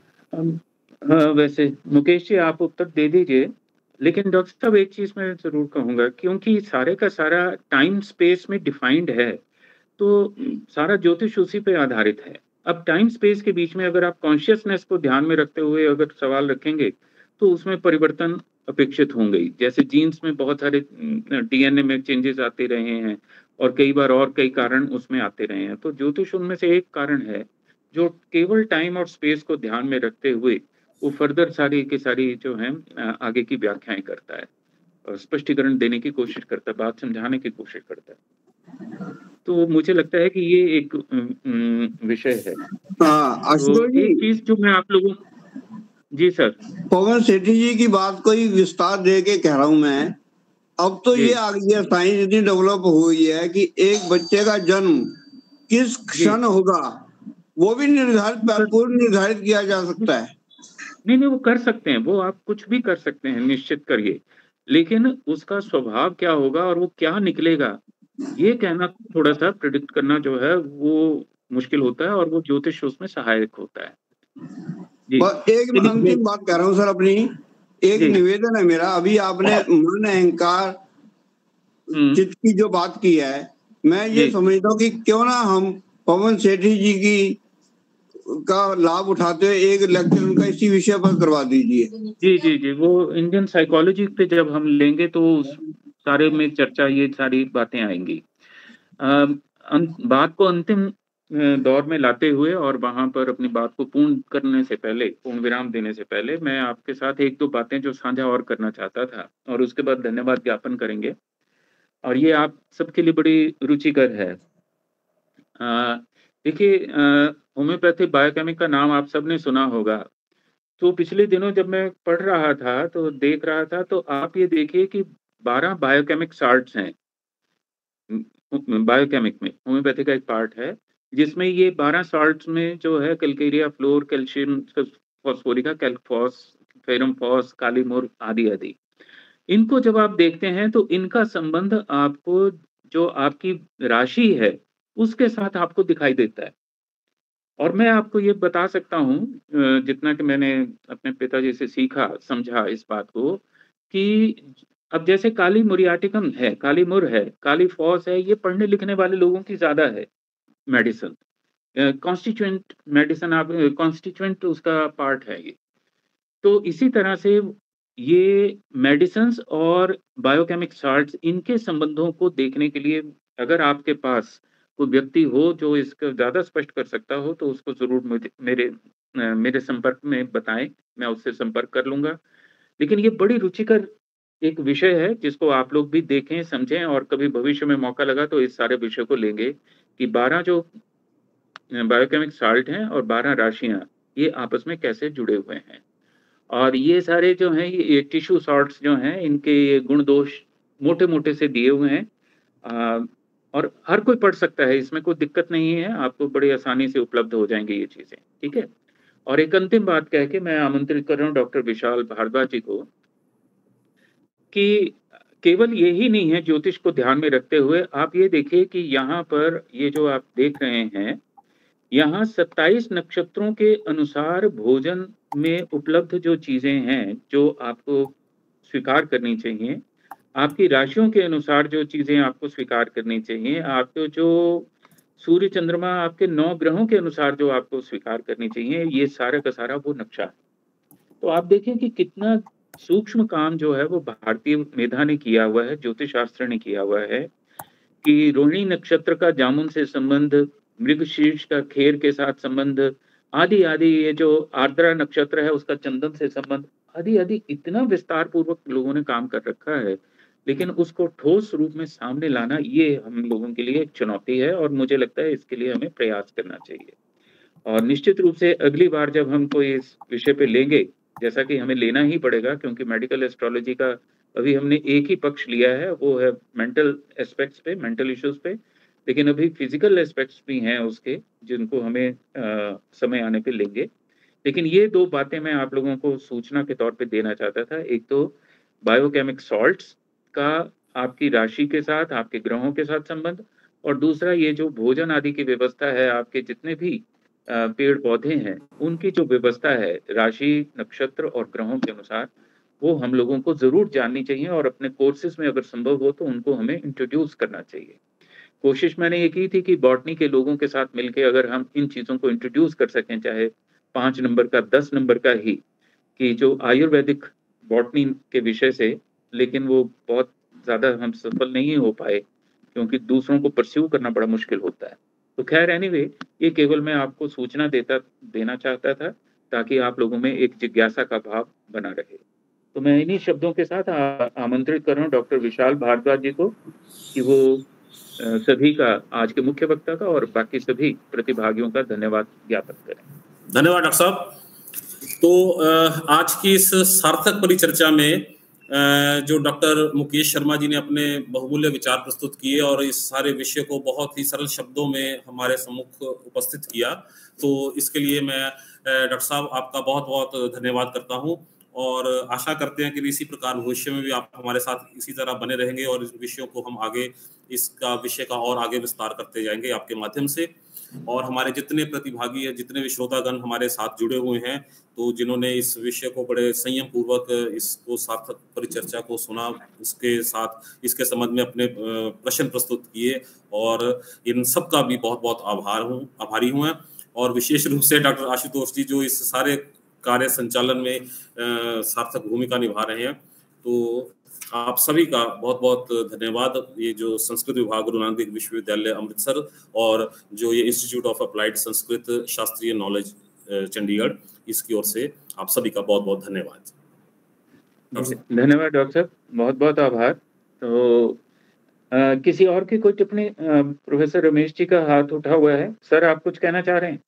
अम, हाँ, वैसे मुकेश जी आप उत्तर दे दीजिए, लेकिन डॉक्टर साहब एक चीज़ मैं ज़रूर कहूँगा, क्योंकि सारे का सारा टाइम स्पेस में डिफाइंड है, तो उम, सारा ज्योतिष उसी पे आधारित है। अब टाइम स्पेस के बीच में अगर आप कॉन्शियसनेस को ध्यान में रखते हुए अगर सवाल रखेंगे, तो उसमें परिवर्तन अपेक्षित होंगे ही। जैसे जीन्स में बहुत सारे उम, डीएनए में चेंजेज़ आते रहे हैं और कई बार और कई कारण उसमें आते रहे हैं। तो ज्योतिष उनमें से एक कारण है, जो केवल टाइम और स्पेस को ध्यान में रखते हुए, वो फर्दर सारी की सारी जो हैं अ, आगे की व्याख्याएँ करता है और स्पष्टीकरण देने की कोशिश करता है, बात समझाने की कोशिश करता है। तो मुझे लगता है कि ये एक विषय है। हाँ तो आशुतोष जी, एक चीज जो मैं आप लोगों जी सर पवन सेठी जी की बात को ही विस्तार दे के कह रहा हूं मैं। अब तो जी ये आ गई है, साइंस इतनी डेवलप हुई है कि एक बच्चे का जन्म किस जी क्षण होगा वो भी निर्धारित कर, पूर्व निर्धारित किया जा सकता है। नहीं नहीं वो कर सकते हैं, वो आप कुछ भी कर सकते हैं, निश्चित करिए, लेकिन उसका स्वभाव क्या होगा और वो क्या निकलेगा ये कहना, थोड़ा सा प्रिडिक्ट करना जो है वो मुश्किल होता है, और वो ज्योतिष उसमें सहायक होता है। जी बस एक मैं चलिए अंतिम बात कह रहा हूँ सर अपनी, एक जी निवेदन है मेरा। अभी आपने मन अहंकार हम्म चित्त की जो बात की है, मैं ये जी समझता हूँ कि क्यों ना हम पवन सेठी जी की का लाभ उठाते हुए एक लेक्चर उनका इसी विषय पर करवा दीजिए। जी जी जी वो इंडियन साइकोलॉजी पे जब हम लेंगे तो उस सारे में चर्चा, ये सारी बातें आएंगी। अम, अं, बात को अंतिम अ, दौर में लाते हुए और वहां पर अपनी बात को पूर्ण करने से पहले, पूर्ण विराम देने से पहले, मैं आपके साथ एक दो बातें जो साझा और करना चाहता था, और उसके बाद धन्यवाद ज्ञापन करेंगे, और ये आप सबके लिए बड़ी रुचिकर है। अ, देखिए, अ, होम्योपैथी बायोकेमिक का नाम आप सबने सुना होगा। तो पिछले दिनों जब मैं पढ़ रहा था तो देख रहा था, तो आप ये देखिए कि बारह बायोकेमिक साल्ट्स हैं बायोकेमिक में। होम्योपैथी का एक पार्ट है जिसमें ये बारह साल्ट्स में जो है calcarea, fluor, calcium, phosphorica, calc phos, ferrum phos, kali mur आदि आदि। इनको जब आप देखते हैं तो इनका संबंध आपको, जो आपकी राशि है उसके साथ आपको दिखाई देता है। और मैं आपको ये बता सकता हूँ, अ, जितना कि मैंने अपने पिताजी से सीखा, समझा इस बात को, कि अब जैसे काली मुरियाटिकम है, काली मुर है, काली फॉस है, ये पढ़ने लिखने वाले लोगों की ज्यादा है मेडिसिन, कॉन्स्टिट्यूएंट मेडिसिन, आप कॉन्स्टिट्यूएंट उसका पार्ट है ये। तो इसी तरह से ये मेडिसिन्स और बायोकेमिक साल्ट्स, इनके संबंधों को देखने के लिए अगर आपके पास कोई व्यक्ति हो जो इसको ज़्यादा स्पष्ट कर सकता हो तो उसको ज़रूर मुझे मेरे अ, मेरे संपर्क में बताएं, मैं उससे संपर्क कर लूँगा। लेकिन ये बड़ी रुचिकर एक विषय है जिसको आप लोग भी देखें, समझें, और कभी भविष्य में मौका लगा तो इस सारे विषय को लेंगे कि बारह जो बायोकेमिक साल्ट हैं और बारह राशियाँ, ये आपस में कैसे जुड़े हुए हैं। और ये सारे जो हैं, ये टिश्यू सॉल्ट्स जो हैं, इनके ये गुण दोष मोटे-मोटे से दिए हुए हैं, अ, और हर कोई पढ़ सकता है, इसमें कोई दिक्कत नहीं है, आपको बड़ी आसानी से उपलब्ध हो जाएँगी ये चीज़ें, ठीक है? और एक अंतिम बात कह के मैं आमंत्रित कर रहा हूँ डॉक्टर विशाल भारद्वाज जी को, कि केवल यही नहीं है, ज्योतिष को ध्यान में रखते हुए आप ये देखिए कि यहाँ पर ये जो आप देख रहे हैं, यहाँ सत्ताईस नक्षत्रों के अनुसार भोजन में उपलब्ध जो चीजें हैं, जो आपको स्वीकार करनी चाहिए, आपकी राशियों के अनुसार जो चीजें आपको स्वीकार करनी चाहिए, आपको जो सूर्य चंद्रमा, आपके नौ ग्रहों के अनुसार जो आपको स्वीकार करनी चाहिए, ये सारा का सारा वो नक्शा है। तो आप देखें कि कितना सूक्ष्म काम जो है वो भारतीय मेधा ने किया हुआ है, ज्योतिष शास्त्र ने किया हुआ है, कि रोहिणी नक्षत्र का जामुन से संबंध, मृगशीर्ष का खेर के साथ संबंध, आदि आदि, ये जो आर्द्रा नक्षत्र है उसका चंदन से संबंध, आदि आदि, इतना विस्तार पूर्वक लोगों ने काम कर रखा है, लेकिन उसको ठोस रूप में सामने लाना ये हम लोगों के लिए एक चुनौती है, और मुझे लगता है इसके लिए हमें प्रयास करना चाहिए। और निश्चित रूप से अगली बार जब हम कोई इस विषय पे लेंगे, जैसा कि हमें लेना ही पड़ेगा, क्योंकि मेडिकल एस्ट्रोलॉजी का अभी हमने एक ही पक्ष लिया है, वो है मेंटल एस्पेक्ट्स पे, मेंटल इश्यूज पे, लेकिन अभी फिजिकल एस्पेक्ट्स भी हैं उसके, जिनको हमें आ, समय आने पे लेंगे। लेकिन ये दो बातें मैं आप लोगों को सूचना के तौर पे देना चाहता था। एक तो बायोकेमिक सॉल्ट्स का आपकी राशि के साथ, आपके ग्रहों के साथ संबंध, और दूसरा ये जो भोजन आदि की व्यवस्था है, आपके जितने भी पेड़ पौधे हैं, उनकी जो व्यवस्था है राशि, नक्षत्र और ग्रहों के अनुसार, वो हम लोगों को जरूर जाननी चाहिए, और अपने कोर्सेज में अगर संभव हो तो उनको हमें इंट्रोड्यूस करना चाहिए। कोशिश मैंने ये की थी कि बॉटनी के लोगों के साथ मिलकर अगर हम इन चीज़ों को इंट्रोड्यूस कर सकें, चाहे पाँच नंबर का, दस नंबर का ही, कि जो आयुर्वेदिक बॉटनी के विषय से, लेकिन वो बहुत ज़्यादा हम सफल नहीं हो पाए, क्योंकि दूसरों को परस्यू करना बड़ा मुश्किल होता है। तो खैर एनीवे, ये केवल मैं आपको सूचना देता देना चाहता था, ताकि आप लोगों में एक जिज्ञासा का भाव बना रहे। तो मैं इन्हीं शब्दों के साथ आ, आमंत्रित कर रहा हूँ डॉक्टर विशाल भारद्वाज जी को, कि वो सभी का, आज के मुख्य वक्ता का और बाकी सभी प्रतिभागियों का धन्यवाद ज्ञापन करें। धन्यवाद डॉक्टर साहब। तो आज की इस सार्थक परिचर्चा में जो डॉक्टर मुकेश शर्मा जी ने अपने बहुमूल्य विचार प्रस्तुत किए और इस सारे विषय को बहुत ही सरल शब्दों में हमारे सम्मुख उपस्थित किया, तो इसके लिए मैं डॉक्टर साहब आपका बहुत बहुत धन्यवाद करता हूं और आशा करते हैं कि इसी प्रकार भविष्य में भी आप हमारे साथ इसी तरह बने रहेंगे और इस विषयों को हम आगे इसका विषय का और आगे विस्तार करते जाएंगे आपके माध्यम से। और हमारे जितने प्रतिभागी है, जितने भी श्रोतागण हमारे साथ जुड़े हुए हैं, तो जिन्होंने इस विषय को बड़े संयम पूर्वक इसको सार्थक परिचर्चा को सुना, इसके साथ इसके संबंध में अपने प्रश्न प्रस्तुत किए, और इन सब का भी बहुत बहुत आभार हूँ आभारी हूँ और विशेष रूप से डॉक्टर आशुतोष जी जो इस सारे कार्य संचालन में सार्थक भूमिका निभा रहे हैं। तो आप सभी का बहुत बहुत धन्यवाद। ये जो संस्कृत विभाग गुरु नानक देव विश्वविद्यालय अमृतसर और जो ये इंस्टीट्यूट ऑफ अप्लाइड संस्कृत शास्त्रीय नॉलेज चंडीगढ़, इसकी ओर से आप सभी का बहुत बहुत धन्यवाद। धन्यवाद डॉक्टर साहब, बहुत बहुत आभार। तो आ, किसी और की कोई टिप्पणी? प्रोफेसर रमेश जी का हाथ उठा हुआ है। सर, आप कुछ कहना चाह रहे हैं?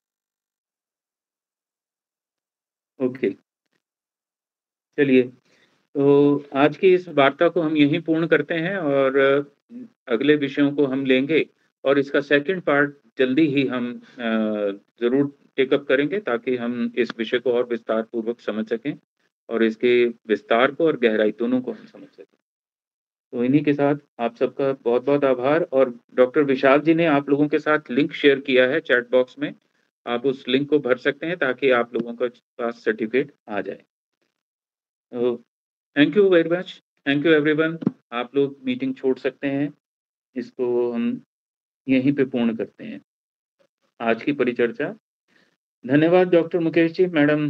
ओके, चलिए, तो आज की इस वार्ता को हम यहीं पूर्ण करते हैं और अगले विषयों को हम लेंगे और इसका सेकंड पार्ट जल्दी ही हम ज़रूर टेकअप करेंगे ताकि हम इस विषय को और विस्तार पूर्वक समझ सकें और इसके विस्तार को और गहराई दोनों को हम समझ सकें। तो इन्हीं के साथ आप सबका बहुत बहुत आभार। और डॉक्टर विशाल जी ने आप लोगों के साथ लिंक शेयर किया है चैट बॉक्स में, आप उस लिंक को भर सकते हैं ताकि आप लोगों के पास सर्टिफिकेट आ जाए। तो thank you very much, thank you everyone. आप लोग मीटिंग छोड़ सकते हैं, इसको हम यहीं पे पूर्ण करते हैं आज की परिचर्चा। धन्यवाद डॉक्टर मुकेश जी, मैडम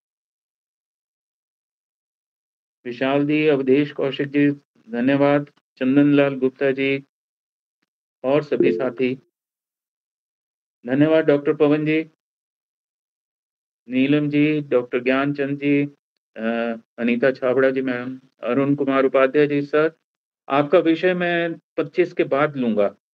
विशाल जी, अवधेश कौशिक जी, धन्यवाद चंदन लाल गुप्ता जी और सभी साथी, धन्यवाद doctor Pawan ji, Neelam ji, doctor Gyanchand ji, Anita Chhabra ji madam, Arun Kumar Upadhyay ji. Sir, आपका विषय मैं पच्चीस के बाद लूंगा।